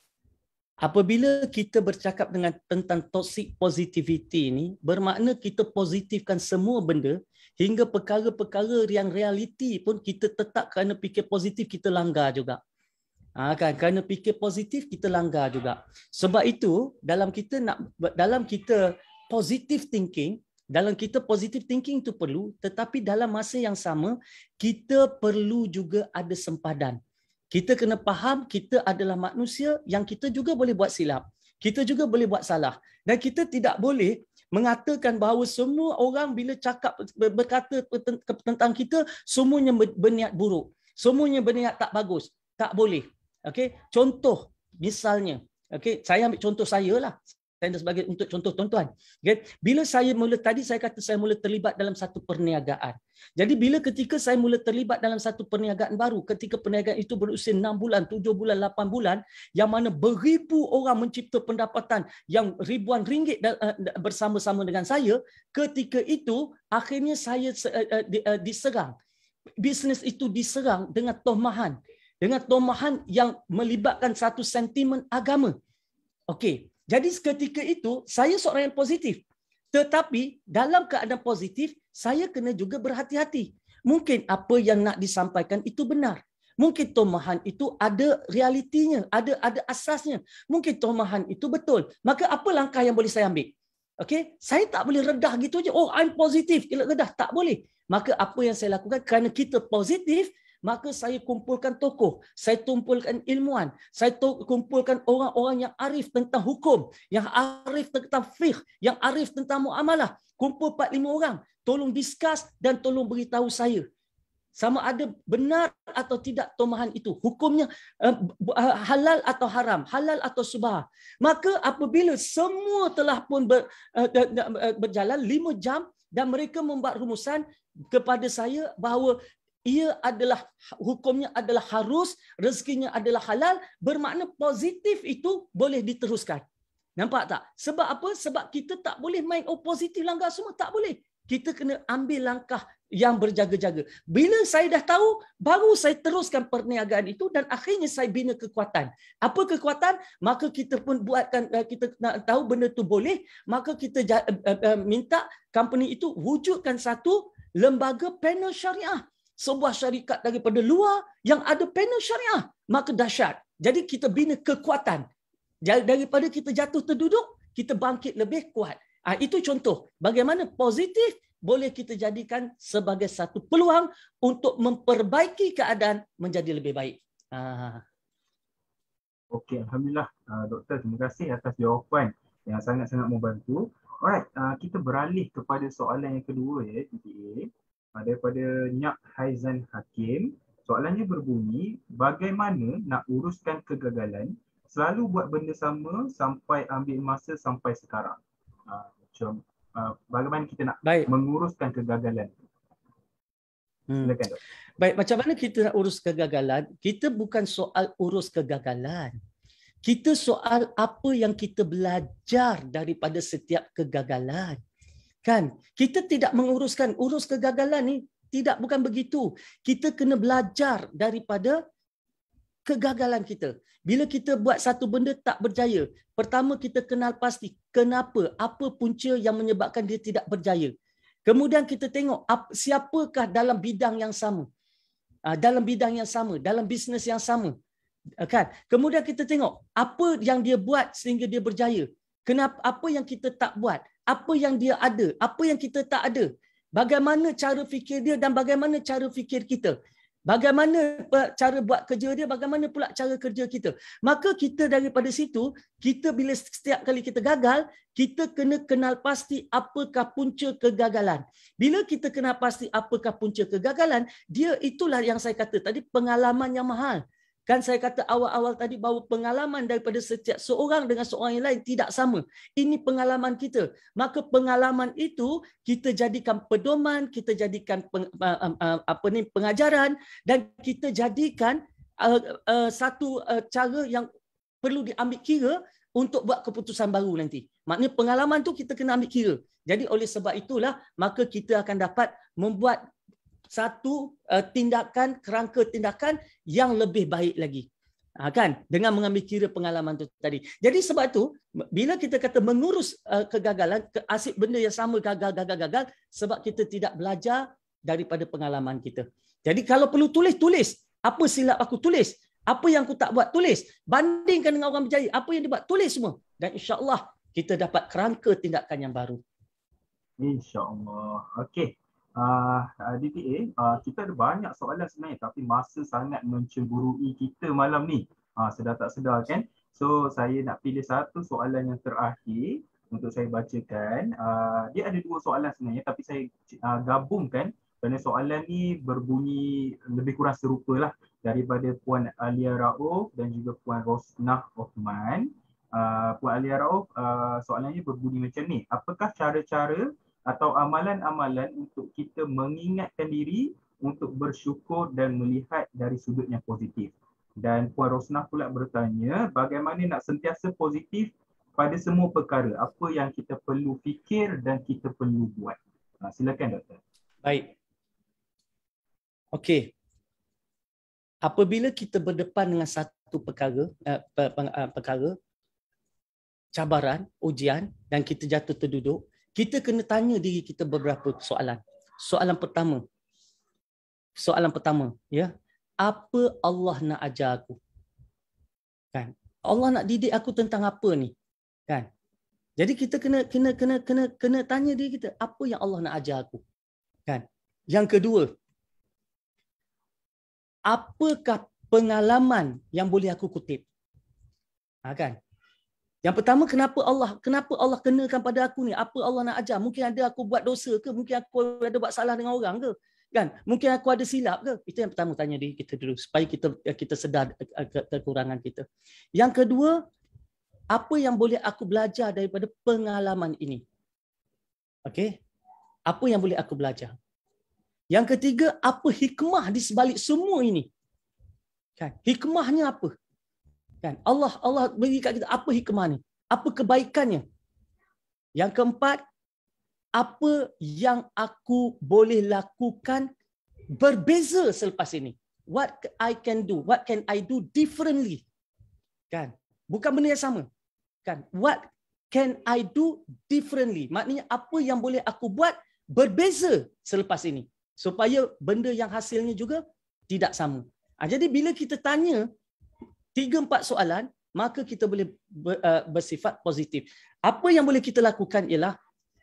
Apabila kita bercakap dengan tentang toxic positivity ini, bermakna kita positifkan semua benda hingga perkara-perkara yang realiti pun kita tetap kerana fikir positif kita langgar juga. Ha, kan? Kerana fikir positif kita langgar juga. Sebab itu dalam kita nak dalam kita positive thinking, dalam kita positive thinking itu perlu, tetapi dalam masa yang sama kita perlu juga ada sempadan. Kita kena faham kita adalah manusia yang kita juga boleh buat silap. Kita juga boleh buat salah. Dan kita tidak boleh mengatakan bahawa semua orang bila cakap berkata tentang kita semuanya berniat buruk. Semuanya berniat tak bagus. Tak boleh. Okey, contoh misalnya, okey, saya ambil contoh saya lah. Saya sebagai untuk contoh tuan-tuan. Okay. Bila saya mula tadi saya kata saya mula terlibat dalam satu perniagaan. Jadi bila ketika saya mula terlibat dalam satu perniagaan baru, ketika perniagaan itu berusia enam bulan, tujuh bulan, lapan bulan, yang mana beribu orang mencipta pendapatan yang ribuan ringgit bersama-sama dengan saya, ketika itu akhirnya saya diserang. Bisnes itu diserang dengan tomahan. Dengan tomahan yang melibatkan satu sentimen agama. Okey. Jadi ketika itu, saya seorang yang positif. Tetapi dalam keadaan positif, saya kena juga berhati-hati. Mungkin apa yang nak disampaikan itu benar. Mungkin tomahan itu ada realitinya, ada ada asasnya. Mungkin tomahan itu betul. Maka apa langkah yang boleh saya ambil? Okey, saya tak boleh redah gitu je. Oh, I'm positif. Kita redah. Tak boleh. Maka apa yang saya lakukan, kerana kita positif, maka saya kumpulkan tokoh, saya kumpulkan ilmuwan, saya kumpulkan orang-orang yang arif tentang hukum, yang arif tentang fiqh, yang arif tentang muamalah. Kumpul empat lima orang, tolong discuss dan tolong beritahu saya sama ada benar atau tidak tomahan itu, hukumnya uh, halal atau haram, halal atau subah. Maka apabila semua telah pun ber, uh, berjalan lima jam dan mereka membuat rumusan kepada saya bahawa ia adalah hukumnya adalah harus, rezekinya adalah halal, bermakna positif itu boleh diteruskan. Nampak tak? Sebab apa? Sebab kita tak boleh main oh positif langgar semua, tak boleh. Kita kena ambil langkah yang berjaga-jaga. Bila saya dah tahu, baru saya teruskan perniagaan itu dan akhirnya saya bina kekuatan. Apa kekuatan? Maka kita pun buatkan, kita nak tahu benda itu boleh, maka kita minta company itu wujudkan satu lembaga panel syariah. Sebuah syarikat daripada luar yang ada panel syariah, maka dahsyat. Jadi kita bina kekuatan. Daripada kita jatuh terduduk, kita bangkit lebih kuat. Ah, itu contoh bagaimana positif boleh kita jadikan sebagai satu peluang untuk memperbaiki keadaan menjadi lebih baik. Ah. Okey, alhamdulillah uh, doktor, terima kasih atas jawapan yang sangat-sangat membantu. Alright, uh, kita beralih kepada soalan yang kedua ya, T P A. Daripada Nyak Haizan Hakim, soalannya berbunyi, bagaimana nak uruskan kegagalan, selalu buat benda sama sampai ambil masa sampai sekarang. Uh, macam uh, bagaimana kita nak Baik. menguruskan kegagalan? Hmm. Silakan, Dok. Baik, macam mana kita nak urus kegagalan? Kita bukan soal urus kegagalan. Kita soal apa yang kita belajar daripada setiap kegagalan. Kan? Kita tidak menguruskan urus kegagalan ni, tidak, bukan begitu. Kita kena belajar daripada kegagalan kita. Bila kita buat satu benda tak berjaya, pertama kita kenal pasti kenapa, apa punca yang menyebabkan dia tidak berjaya. Kemudian kita tengok siapakah dalam bidang yang sama. Dalam bidang yang sama, dalam bisnes yang sama. Kan? Kemudian kita tengok apa yang dia buat sehingga dia berjaya. Kenapa, apa yang kita tak buat. Apa yang dia ada, apa yang kita tak ada. Bagaimana cara fikir dia dan bagaimana cara fikir kita. Bagaimana cara buat kerja dia, bagaimana pula cara kerja kita. Maka kita daripada situ, kita bila setiap kali kita gagal, kita kena kenal pasti apakah punca kegagalan. Bila kita kenal pasti apakah punca kegagalan, dia itulah yang saya kata tadi, pengalaman yang mahal. Kan saya kata awal-awal tadi bahawa pengalaman daripada setiap seorang dengan seorang yang lain tidak sama. Ini pengalaman kita. Maka pengalaman itu kita jadikan pedoman, kita jadikan peng, uh, uh, apa ni pengajaran, dan kita jadikan uh, uh, satu uh, cara yang perlu diambil kira untuk buat keputusan baru nanti. Maknanya pengalaman tu kita kena ambil kira. Jadi oleh sebab itulah maka kita akan dapat membuat satu uh, tindakan, kerangka tindakan yang lebih baik lagi. Ha, kan? Dengan mengambil kira pengalaman tu tadi. Jadi sebab tu, bila kita kata mengurus uh, kegagalan, ke asyik benda yang sama gagal, gagal, gagal, sebab kita tidak belajar daripada pengalaman kita. Jadi kalau perlu tulis, tulis. Apa silap aku tulis? Apa yang aku tak buat, tulis. Bandingkan dengan orang berjaya. Apa yang dia buat, tulis semua. Dan insya-Allah kita dapat kerangka tindakan yang baru. InsyaAllah. Okey. Uh, D T A, uh, kita ada banyak soalan sebenarnya, tapi masa sangat mencemburui kita malam ni. Uh, sedar tak sedar kan? So saya nak pilih satu soalan yang terakhir untuk saya bacakan. Uh, dia ada dua soalan sebenarnya, tapi saya uh, gabungkan kerana soalan ni berbunyi lebih kurang serupa lah daripada Puan Alia Rauf dan juga Puan Rosnah Othman. Uh, Puan Alia Rauf, uh, soalannya berbunyi macam ni. Apakah cara-cara atau amalan-amalan untuk kita mengingatkan diri untuk bersyukur dan melihat dari sudut yang positif? Dan Puan Rosnah pula bertanya, bagaimana nak sentiasa positif pada semua perkara? Apa yang kita perlu fikir dan kita perlu buat? Ha, silakan Doktor. Baik. Okey. Apabila kita berdepan dengan satu perkara, uh, perkara, cabaran, ujian, dan kita jatuh terduduk, kita kena tanya diri kita beberapa soalan. Soalan pertama. Soalan pertama, ya. Apa Allah nak ajar aku? Kan? Allah nak didik aku tentang apa ni? Kan? Jadi kita kena kena kena kena kena tanya diri kita, apa yang Allah nak ajar aku? Kan? Yang kedua, apakah pengalaman yang boleh aku kutip? Ha, kan? Yang pertama, kenapa Allah kenapa Allah kenakan pada aku ni? Apa Allah nak ajar? Mungkin ada aku buat dosa ke? Mungkin aku ada buat salah dengan orang ke? Kan? Mungkin aku ada silap ke? Itu yang pertama, tanya diri kita dulu supaya kita kita sedar kekurangan kita. Yang kedua, apa yang boleh aku belajar daripada pengalaman ini? Okey? Apa yang boleh aku belajar? Yang ketiga, apa hikmah di sebalik semua ini? Kan? Hikmahnya apa? Kan? Allah Allah beri kat kita apa hikmah ni? Apa kebaikannya? Yang keempat, apa yang aku boleh lakukan berbeza selepas ini? What I can do? What can I do differently? Kan? Bukan benda yang sama. Kan? What can I do differently? Maknanya apa yang boleh aku buat berbeza selepas ini supaya benda yang hasilnya juga tidak sama. Ha, jadi bila kita tanya tiga empat soalan, maka kita boleh ber, uh, bersifat positif. Apa yang boleh kita lakukan ialah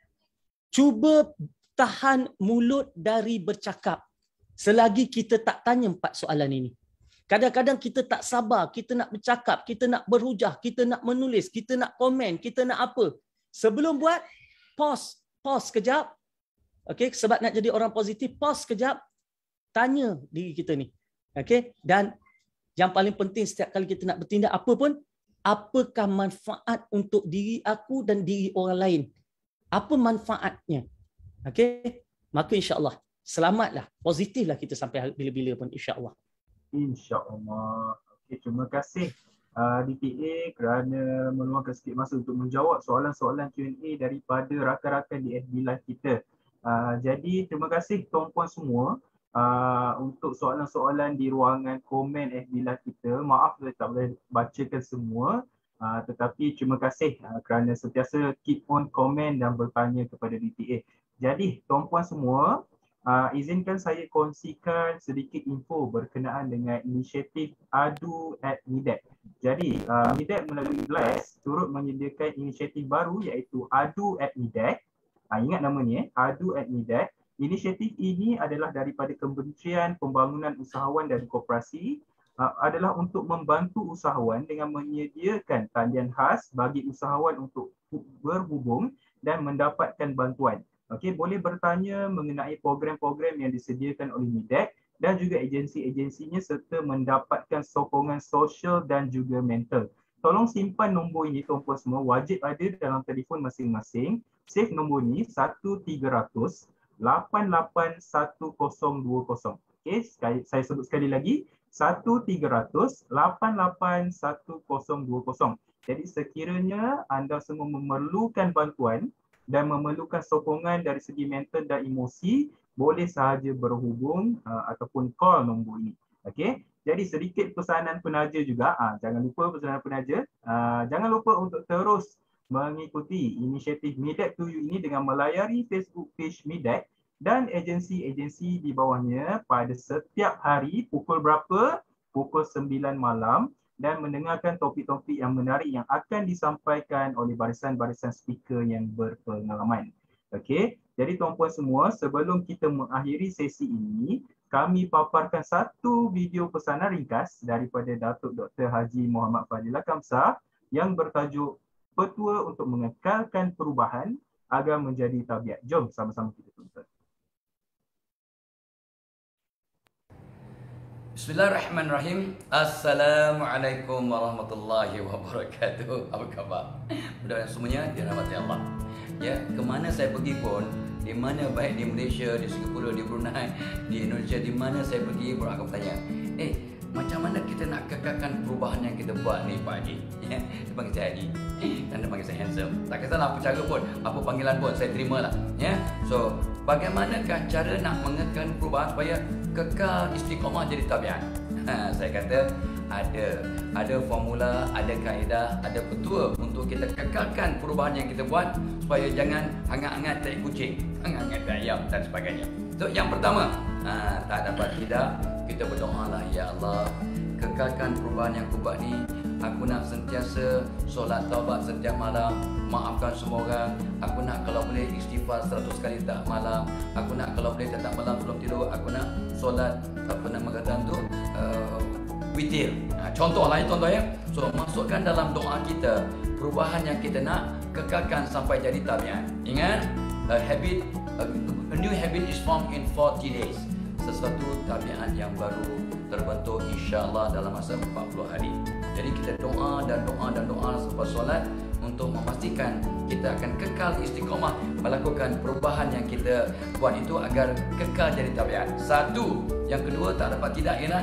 cuba tahan mulut dari bercakap selagi kita tak tanya empat soalan ini. Kadang-kadang kita tak sabar, kita nak bercakap, kita nak berhujah, kita nak menulis, kita nak komen, kita nak apa. Sebelum buat, pause, pause kejap. Okey, sebab nak jadi orang positif, pause kejap, tanya diri kita ni. Okey, dan yang paling penting setiap kali kita nak bertindak apa pun, apakah manfaat untuk diri aku dan diri orang lain? Apa manfaatnya? Okey, maka insya-Allah selamatlah, positiflah kita sampai bila-bila pun insya-Allah. InsyaAllah. Okay, terima kasih uh, D T A kerana meluangkan sikit masa untuk menjawab soalan-soalan Q and A daripada rakan-rakan di F B Live kita. Uh, jadi terima kasih tuan-puan semua uh, untuk soalan-soalan di ruangan komen F B Live kita. Maaf saya tak boleh bacakan semua. Uh, tetapi terima kasih uh, kerana sentiasa keep on komen dan bertanya kepada D T A. Jadi tuan-puan semua, Uh, izinkan saya kongsikan sedikit info berkenaan dengan inisiatif Adu at Midet. Jadi, uh, Midet melalui Blast turut menyediakan inisiatif baru iaitu Adu at Midet. Uh, ingat nama ni, eh? Adu at Midet. Inisiatif ini adalah daripada Kementerian Pembangunan Usahawan dan Koperasi, uh, adalah untuk membantu usahawan dengan menyediakan talian khas bagi usahawan untuk berhubung dan mendapatkan bantuan. Okey, boleh bertanya mengenai program-program yang disediakan oleh MIDEC dan juga agensi-agensinya serta mendapatkan sokongan sosial dan juga mental. Tolong simpan nombor ini tuan-puan semua, wajib ada dalam telefon masing-masing. Save nombor ni satu tiga kosong lapan lapan satu kosong dua kosong. Okey, saya sebut sekali lagi, satu tiga kosong lapan lapan satu kosong dua kosong. Jadi sekiranya anda semua memerlukan bantuan dan memerlukan sokongan dari segi mental dan emosi, boleh sahaja berhubung uh, ataupun call nombor ini. Okey, jadi sedikit pesanan penaja juga, uh, jangan lupa pesanan penaja, uh, jangan lupa untuk terus mengikuti inisiatif MIDEC to You ini dengan melayari Facebook page MIDEC dan agensi-agensi di bawahnya pada setiap hari pukul berapa? Pukul sembilan malam, dan mendengarkan topik-topik yang menarik yang akan disampaikan oleh barisan-barisan speaker yang berpengalaman. Okey, jadi tuan-puan semua, sebelum kita mengakhiri sesi ini, kami paparkan satu video pesanan ringkas daripada Datuk Doktor Haji Muhammad Fadilah Kamsah yang bertajuk Petua untuk Mengekalkan Perubahan Agar Menjadi Tabiat. Jom sama-sama kita tonton. Bismillahirrahmanirrahim. Assalamualaikum warahmatullahi wabarakatuh. Apa khabar? Mudah-mudahan semuanya dirahmati Allah. Ya, kemana saya pergi pun, di mana baik di Malaysia, di Singapura, di Brunei, di Indonesia, di mana saya pergi, orang akan bertanya, eh, macam mana kita nak kekalkan perubahan yang kita buat ni Pak Haji? Ya, dia panggil saya Haji dan dia panggil saya handsome. Tak kisahlah apa cara pun, apa panggilan pun, saya terima lah. Ya, so bagaimanakah cara nak mengekalkan perubahan supaya kekal istiqamah jadi tabiat? Ha, saya kata ada, ada formula, ada kaedah, ada petua untuk kita kekalkan perubahan yang kita buat supaya jangan hangat-hangat tai kucing, hangat-hangat tai ayam dan sebagainya. So yang pertama, ha, tak dapat tidak, kita berdoa lah, ya Allah, kekalkan perubahan yang aku buat ni. Aku nak sentiasa solat taubat setiap malam, maafkan semua orang. Aku nak kalau boleh istighfar seratus kali tak malam. Aku nak kalau boleh setiap malam sebelum tidur, aku nak solat apa nama kata tu, uh, witir. Ha, contoh lah, contoh ya. So masukkan dalam doa kita perubahan yang kita nak kekalkan sampai jadi tabiat. Ingat, a habit, a, a new habit is formed in forty days. Sesuatu tabiat yang baru terbentuk insya-Allah dalam masa empat puluh hari. Jadi kita doa dan doa dan doa selepas solat untuk memastikan kita akan kekal istiqamah melakukan perubahan yang kita buat itu agar kekal jadi tabiat. Satu, yang kedua tak dapat tidak ialah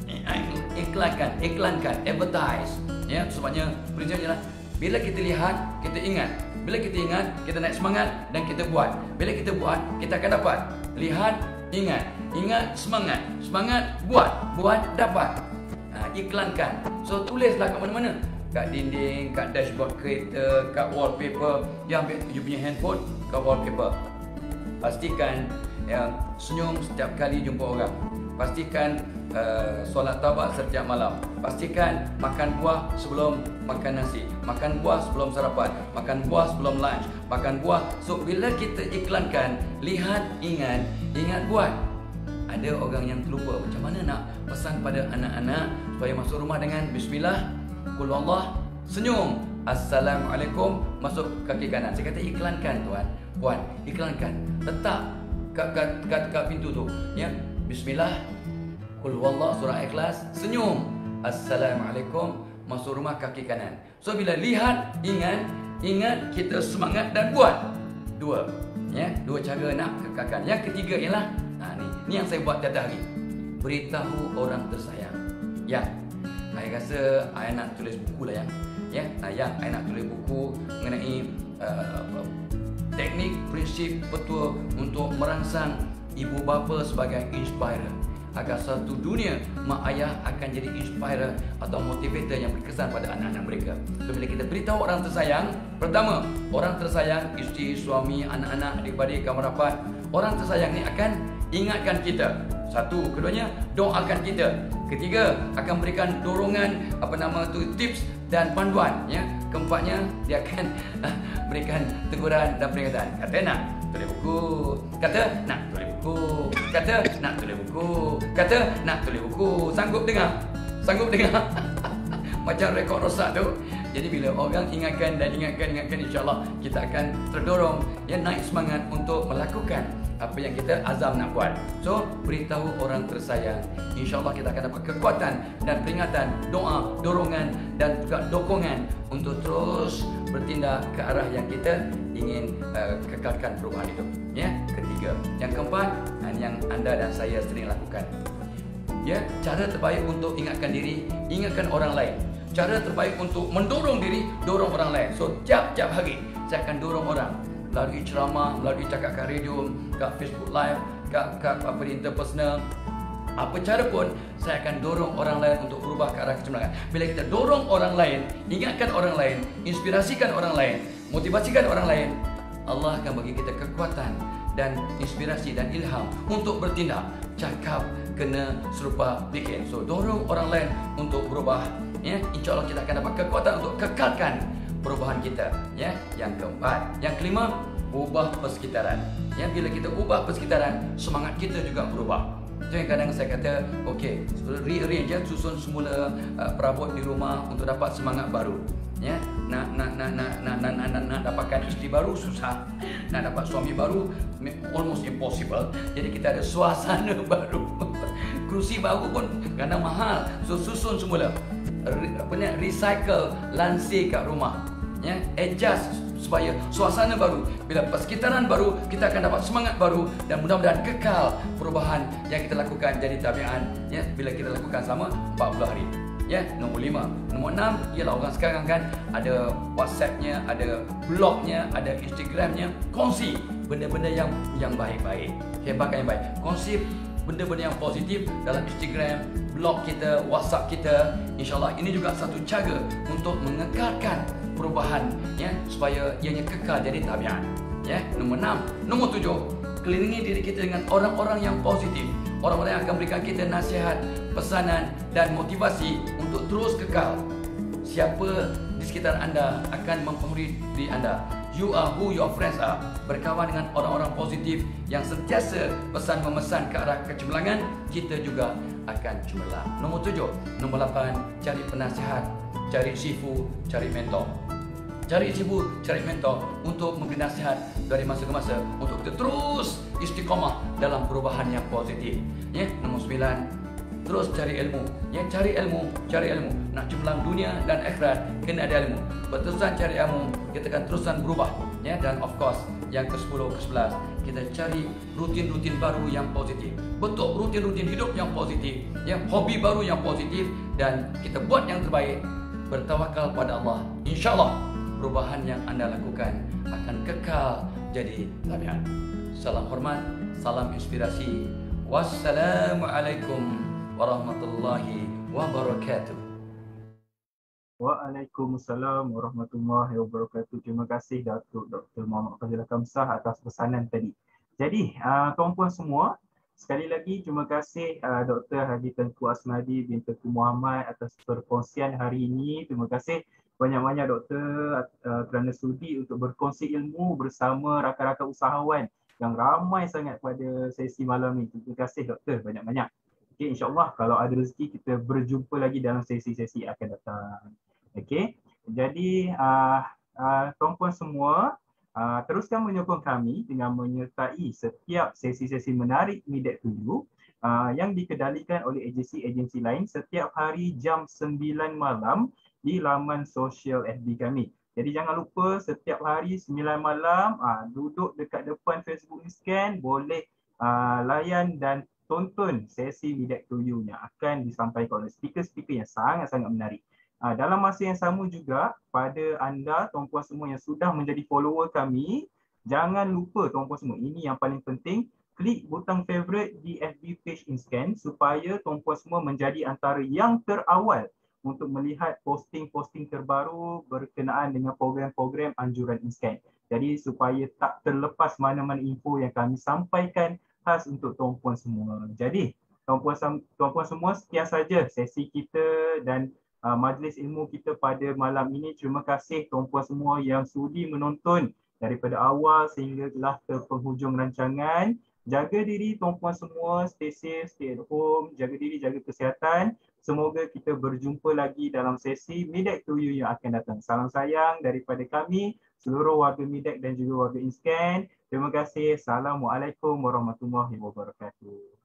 iklankan, iklankan, advertise. Ya, sebabnya prinsipnya adalah bila kita lihat, kita ingat. Bila kita ingat, kita naik semangat dan kita buat. Bila kita buat, kita akan dapat. Lihat, ingat, ingat, semangat, semangat, buat, buat, dapat. Ha, iklankan. So tulislah kat mana-mana. Kat dinding, kat dashboard kereta, kat wallpaper. Yang ambil you punya handphone, kat wallpaper. Pastikan yang senyum setiap kali jumpa orang. Pastikan uh, solat taubat setiap malam. Pastikan makan buah sebelum makan nasi. Makan buah sebelum sarapan. Makan buah sebelum lunch. Makan buah. So bila kita iklankan, lihat, ingat, ingat, buat. Ada orang yang terlupa. Macam mana nak pesan pada anak-anak supaya masuk rumah dengan bismillah, qul Allah, senyum, assalamualaikum, masuk kaki kanan. Saya kata iklankan tuan, puan, iklankan. Letak kat, kat, kat, kat pintu tu, ya. Bismillah, qul wallah, surah Ikhlas, senyum, assalamualaikum, masuk rumah kaki kanan. So bila lihat, ingat, ingat, kita semangat dan buat. Dua, ya, dua cara nak kekalkan. Yang ketiga ialah, nah ni, ni yang saya buat tiap hari. Beritahu orang tersayang. Ya, saya rasa saya nak tulis buku lah yang, ya, nah, yang saya nak tulis buku mengenai uh, teknik, prinsip, petua untuk merangsang ibu bapa sebagai inspirer agar satu dunia mak ayah akan jadi inspirer atau motivator yang berkesan pada anak-anak mereka. So, bila kita beritahu orang tersayang, pertama, orang tersayang, isteri, suami, anak-anak, adik-beradik, kawan rapat, orang tersayang ni akan ingatkan kita. Satu, keduanya doakan kita. Ketiga, akan berikan dorongan, apa nama tu, tips dan panduan, ya. Keempatnya, dia akan berikan teguran dan peringatan. Kata nak, tulis buku. Kata nak tulis buku. Kata nak tulis buku. Kata nak tulis buku. Sanggup dengar? Sanggup dengar? Macam rekod rosak tu. Jadi bila orang ingatkan dan ingatkan, ingatkan, insyaAllah kita akan terdorong, ya, naik semangat untuk melakukan apa yang kita azam nak buat. So, beritahu orang tersayang. InsyaAllah kita akan dapat kekuatan dan peringatan, doa, dorongan dan juga dokongan untuk terus bertindak ke arah yang kita ingin uh, kekalkan perubahan hidup. Ya, ketiga. Yang keempat, yang anda dan saya sering lakukan. Ya, cara terbaik untuk ingatkan diri, ingatkan orang lain. Cara terbaik untuk mendorong diri, dorong orang lain. So, tiap-tiap hari saya akan dorong orang melalui ceramah, melalui cakap kat radio, kat Facebook Live, kat, kat apa interpersonal. Apa cara pun saya akan dorong orang lain untuk berubah ke arah kecemerlangan. Bila kita dorong orang lain, ingatkan orang lain, inspirasikan orang lain, motivasikan orang lain, Allah akan bagi kita kekuatan dan inspirasi dan ilham untuk bertindak. Cakap kena serupa bikin. So, dorong orang lain untuk berubah. Ya, insya-Allah kita akan dapat kekuatan untuk kekalkan perubahan kita. Ya, yang keempat, yang kelima, ubah persekitaran. Ya, bila kita ubah persekitaran, semangat kita juga berubah. Itu yang kadang saya kata, okey, rearrange, ya, susun semula uh, perabot di rumah untuk dapat semangat baru. Ya, nak nak nak nak nak nak, nak, nak, nak dapatkan isteri baru susah, nak dapat suami baru almost impossible. Jadi kita ada suasana baru, kerusi baru pun kadang mahal. So, susun semula, apa ni, recycle lansir kat rumah, ya, adjust supaya suasana baru. Bila persekitaran baru, kita akan dapat semangat baru dan mudah-mudahan kekal perubahan yang kita lakukan jadi tabiat, ya, bila kita lakukan selama empat puluh hari. Ya, nombor lima. Nombor enam ialah orang sekarang kan ada WhatsApp-nya, ada blognya, ada Instagram-nya. Kongsi benda-benda yang yang baik-baik. Hebatkan yang baik. Kongsi benda-benda yang positif dalam Instagram, blog kita, WhatsApp kita. InsyaAllah ini juga satu cara untuk mengekalkan perubahan, ya, supaya ianya kekal jadi tabiat. Ya, nombor enam. Nombor tujuh, kelilingi diri kita dengan orang-orang yang positif. Orang-orang yang akan berikan kita nasihat, pesanan dan motivasi untuk terus kekal. Siapa di sekitar anda akan mempengaruhi diri anda. You are who your friends are. Berkawan dengan orang-orang positif yang sentiasa pesan memesan ke arah kecemerlangan, kita juga akan cemerlang. Nombor tujuh. Nombor lapan, cari penasihat, cari sifu, cari mentor. Cari sifu, cari mentor untuk memberi nasihat dari masa ke masa untuk kita terus istiqamah dalam perubahan yang positif. Ya, nombor sembilan, terus cari ilmu. Ya, cari ilmu, cari ilmu. Nak cemerlang dunia dan akhirat kena ada ilmu. Berterusan cari ilmu, kita akan terusan berubah. Ya, dan of course yang ke sepuluh, ke sebelas, kita cari rutin-rutin baru yang positif. Bentuk rutin-rutin hidup yang positif. Ya, hobi baru yang positif dan kita buat yang terbaik. Bertawakal pada Allah. InsyaAllah perubahan yang anda lakukan akan kekal jadi tabiat. Salam hormat, salam inspirasi. Wassalamualaikum warahmatullahi wabarakatuh. Waalaikumsalam warahmatullahi wabarakatuh. Terima kasih Datuk Doktor Muhammad Fazil Kamsah atas pesanan tadi. Jadi, uh, tuan-puan semua, sekali lagi terima kasih uh, Doktor Haji Tengku Asnadi bin Tengku Muhammad atas perkongsian hari ini. Terima kasih banyak-banyak Doktor uh, kerana sudi untuk berkongsi ilmu bersama rakan-rakan usahawan yang ramai sangat pada sesi malam ini. Terima kasih Doktor banyak-banyak. Okay, InsyaAllah kalau ada rezeki kita berjumpa lagi dalam sesi-sesi akan datang. Okey, jadi uh, uh, tuan-puan semua, uh, teruskan menyokong kami dengan menyertai setiap sesi-sesi menarik Medak to You uh, yang dikendalikan oleh agensi-agensi lain setiap hari jam sembilan malam di laman sosial F B kami. Jadi jangan lupa setiap hari sembilan malam uh, duduk dekat depan Facebook ni scan, boleh uh, layan dan tonton sesi Medak to You yang akan disampaikan oleh speaker-speaker yang sangat-sangat menarik. Uh, dalam masa yang sama juga, pada anda tuan-puan semua yang sudah menjadi follower kami, jangan lupa tuan-puan semua, ini yang paling penting, klik butang favorite di F B page InScan supaya tuan-puan semua menjadi antara yang terawal untuk melihat posting-posting terbaru berkenaan dengan program-program anjuran InScan. Jadi supaya tak terlepas mana-mana info yang kami sampaikan khas untuk tuan-puan semua. Jadi tuan-puan tuan-puan semua, sekian saja sesi kita dan Uh, majlis ilmu kita pada malam ini. Terima kasih tuan-puan semua yang sudi menonton daripada awal sehinggalah ke penghujung rancangan. Jaga diri tuan-puan semua, stay safe, stay at home, jaga diri, jaga kesihatan. Semoga kita berjumpa lagi dalam sesi Midak to You yang akan datang. Salam sayang daripada kami, seluruh warga Midak dan juga warga InScan. Terima kasih. Assalamualaikum warahmatullahi wabarakatuh.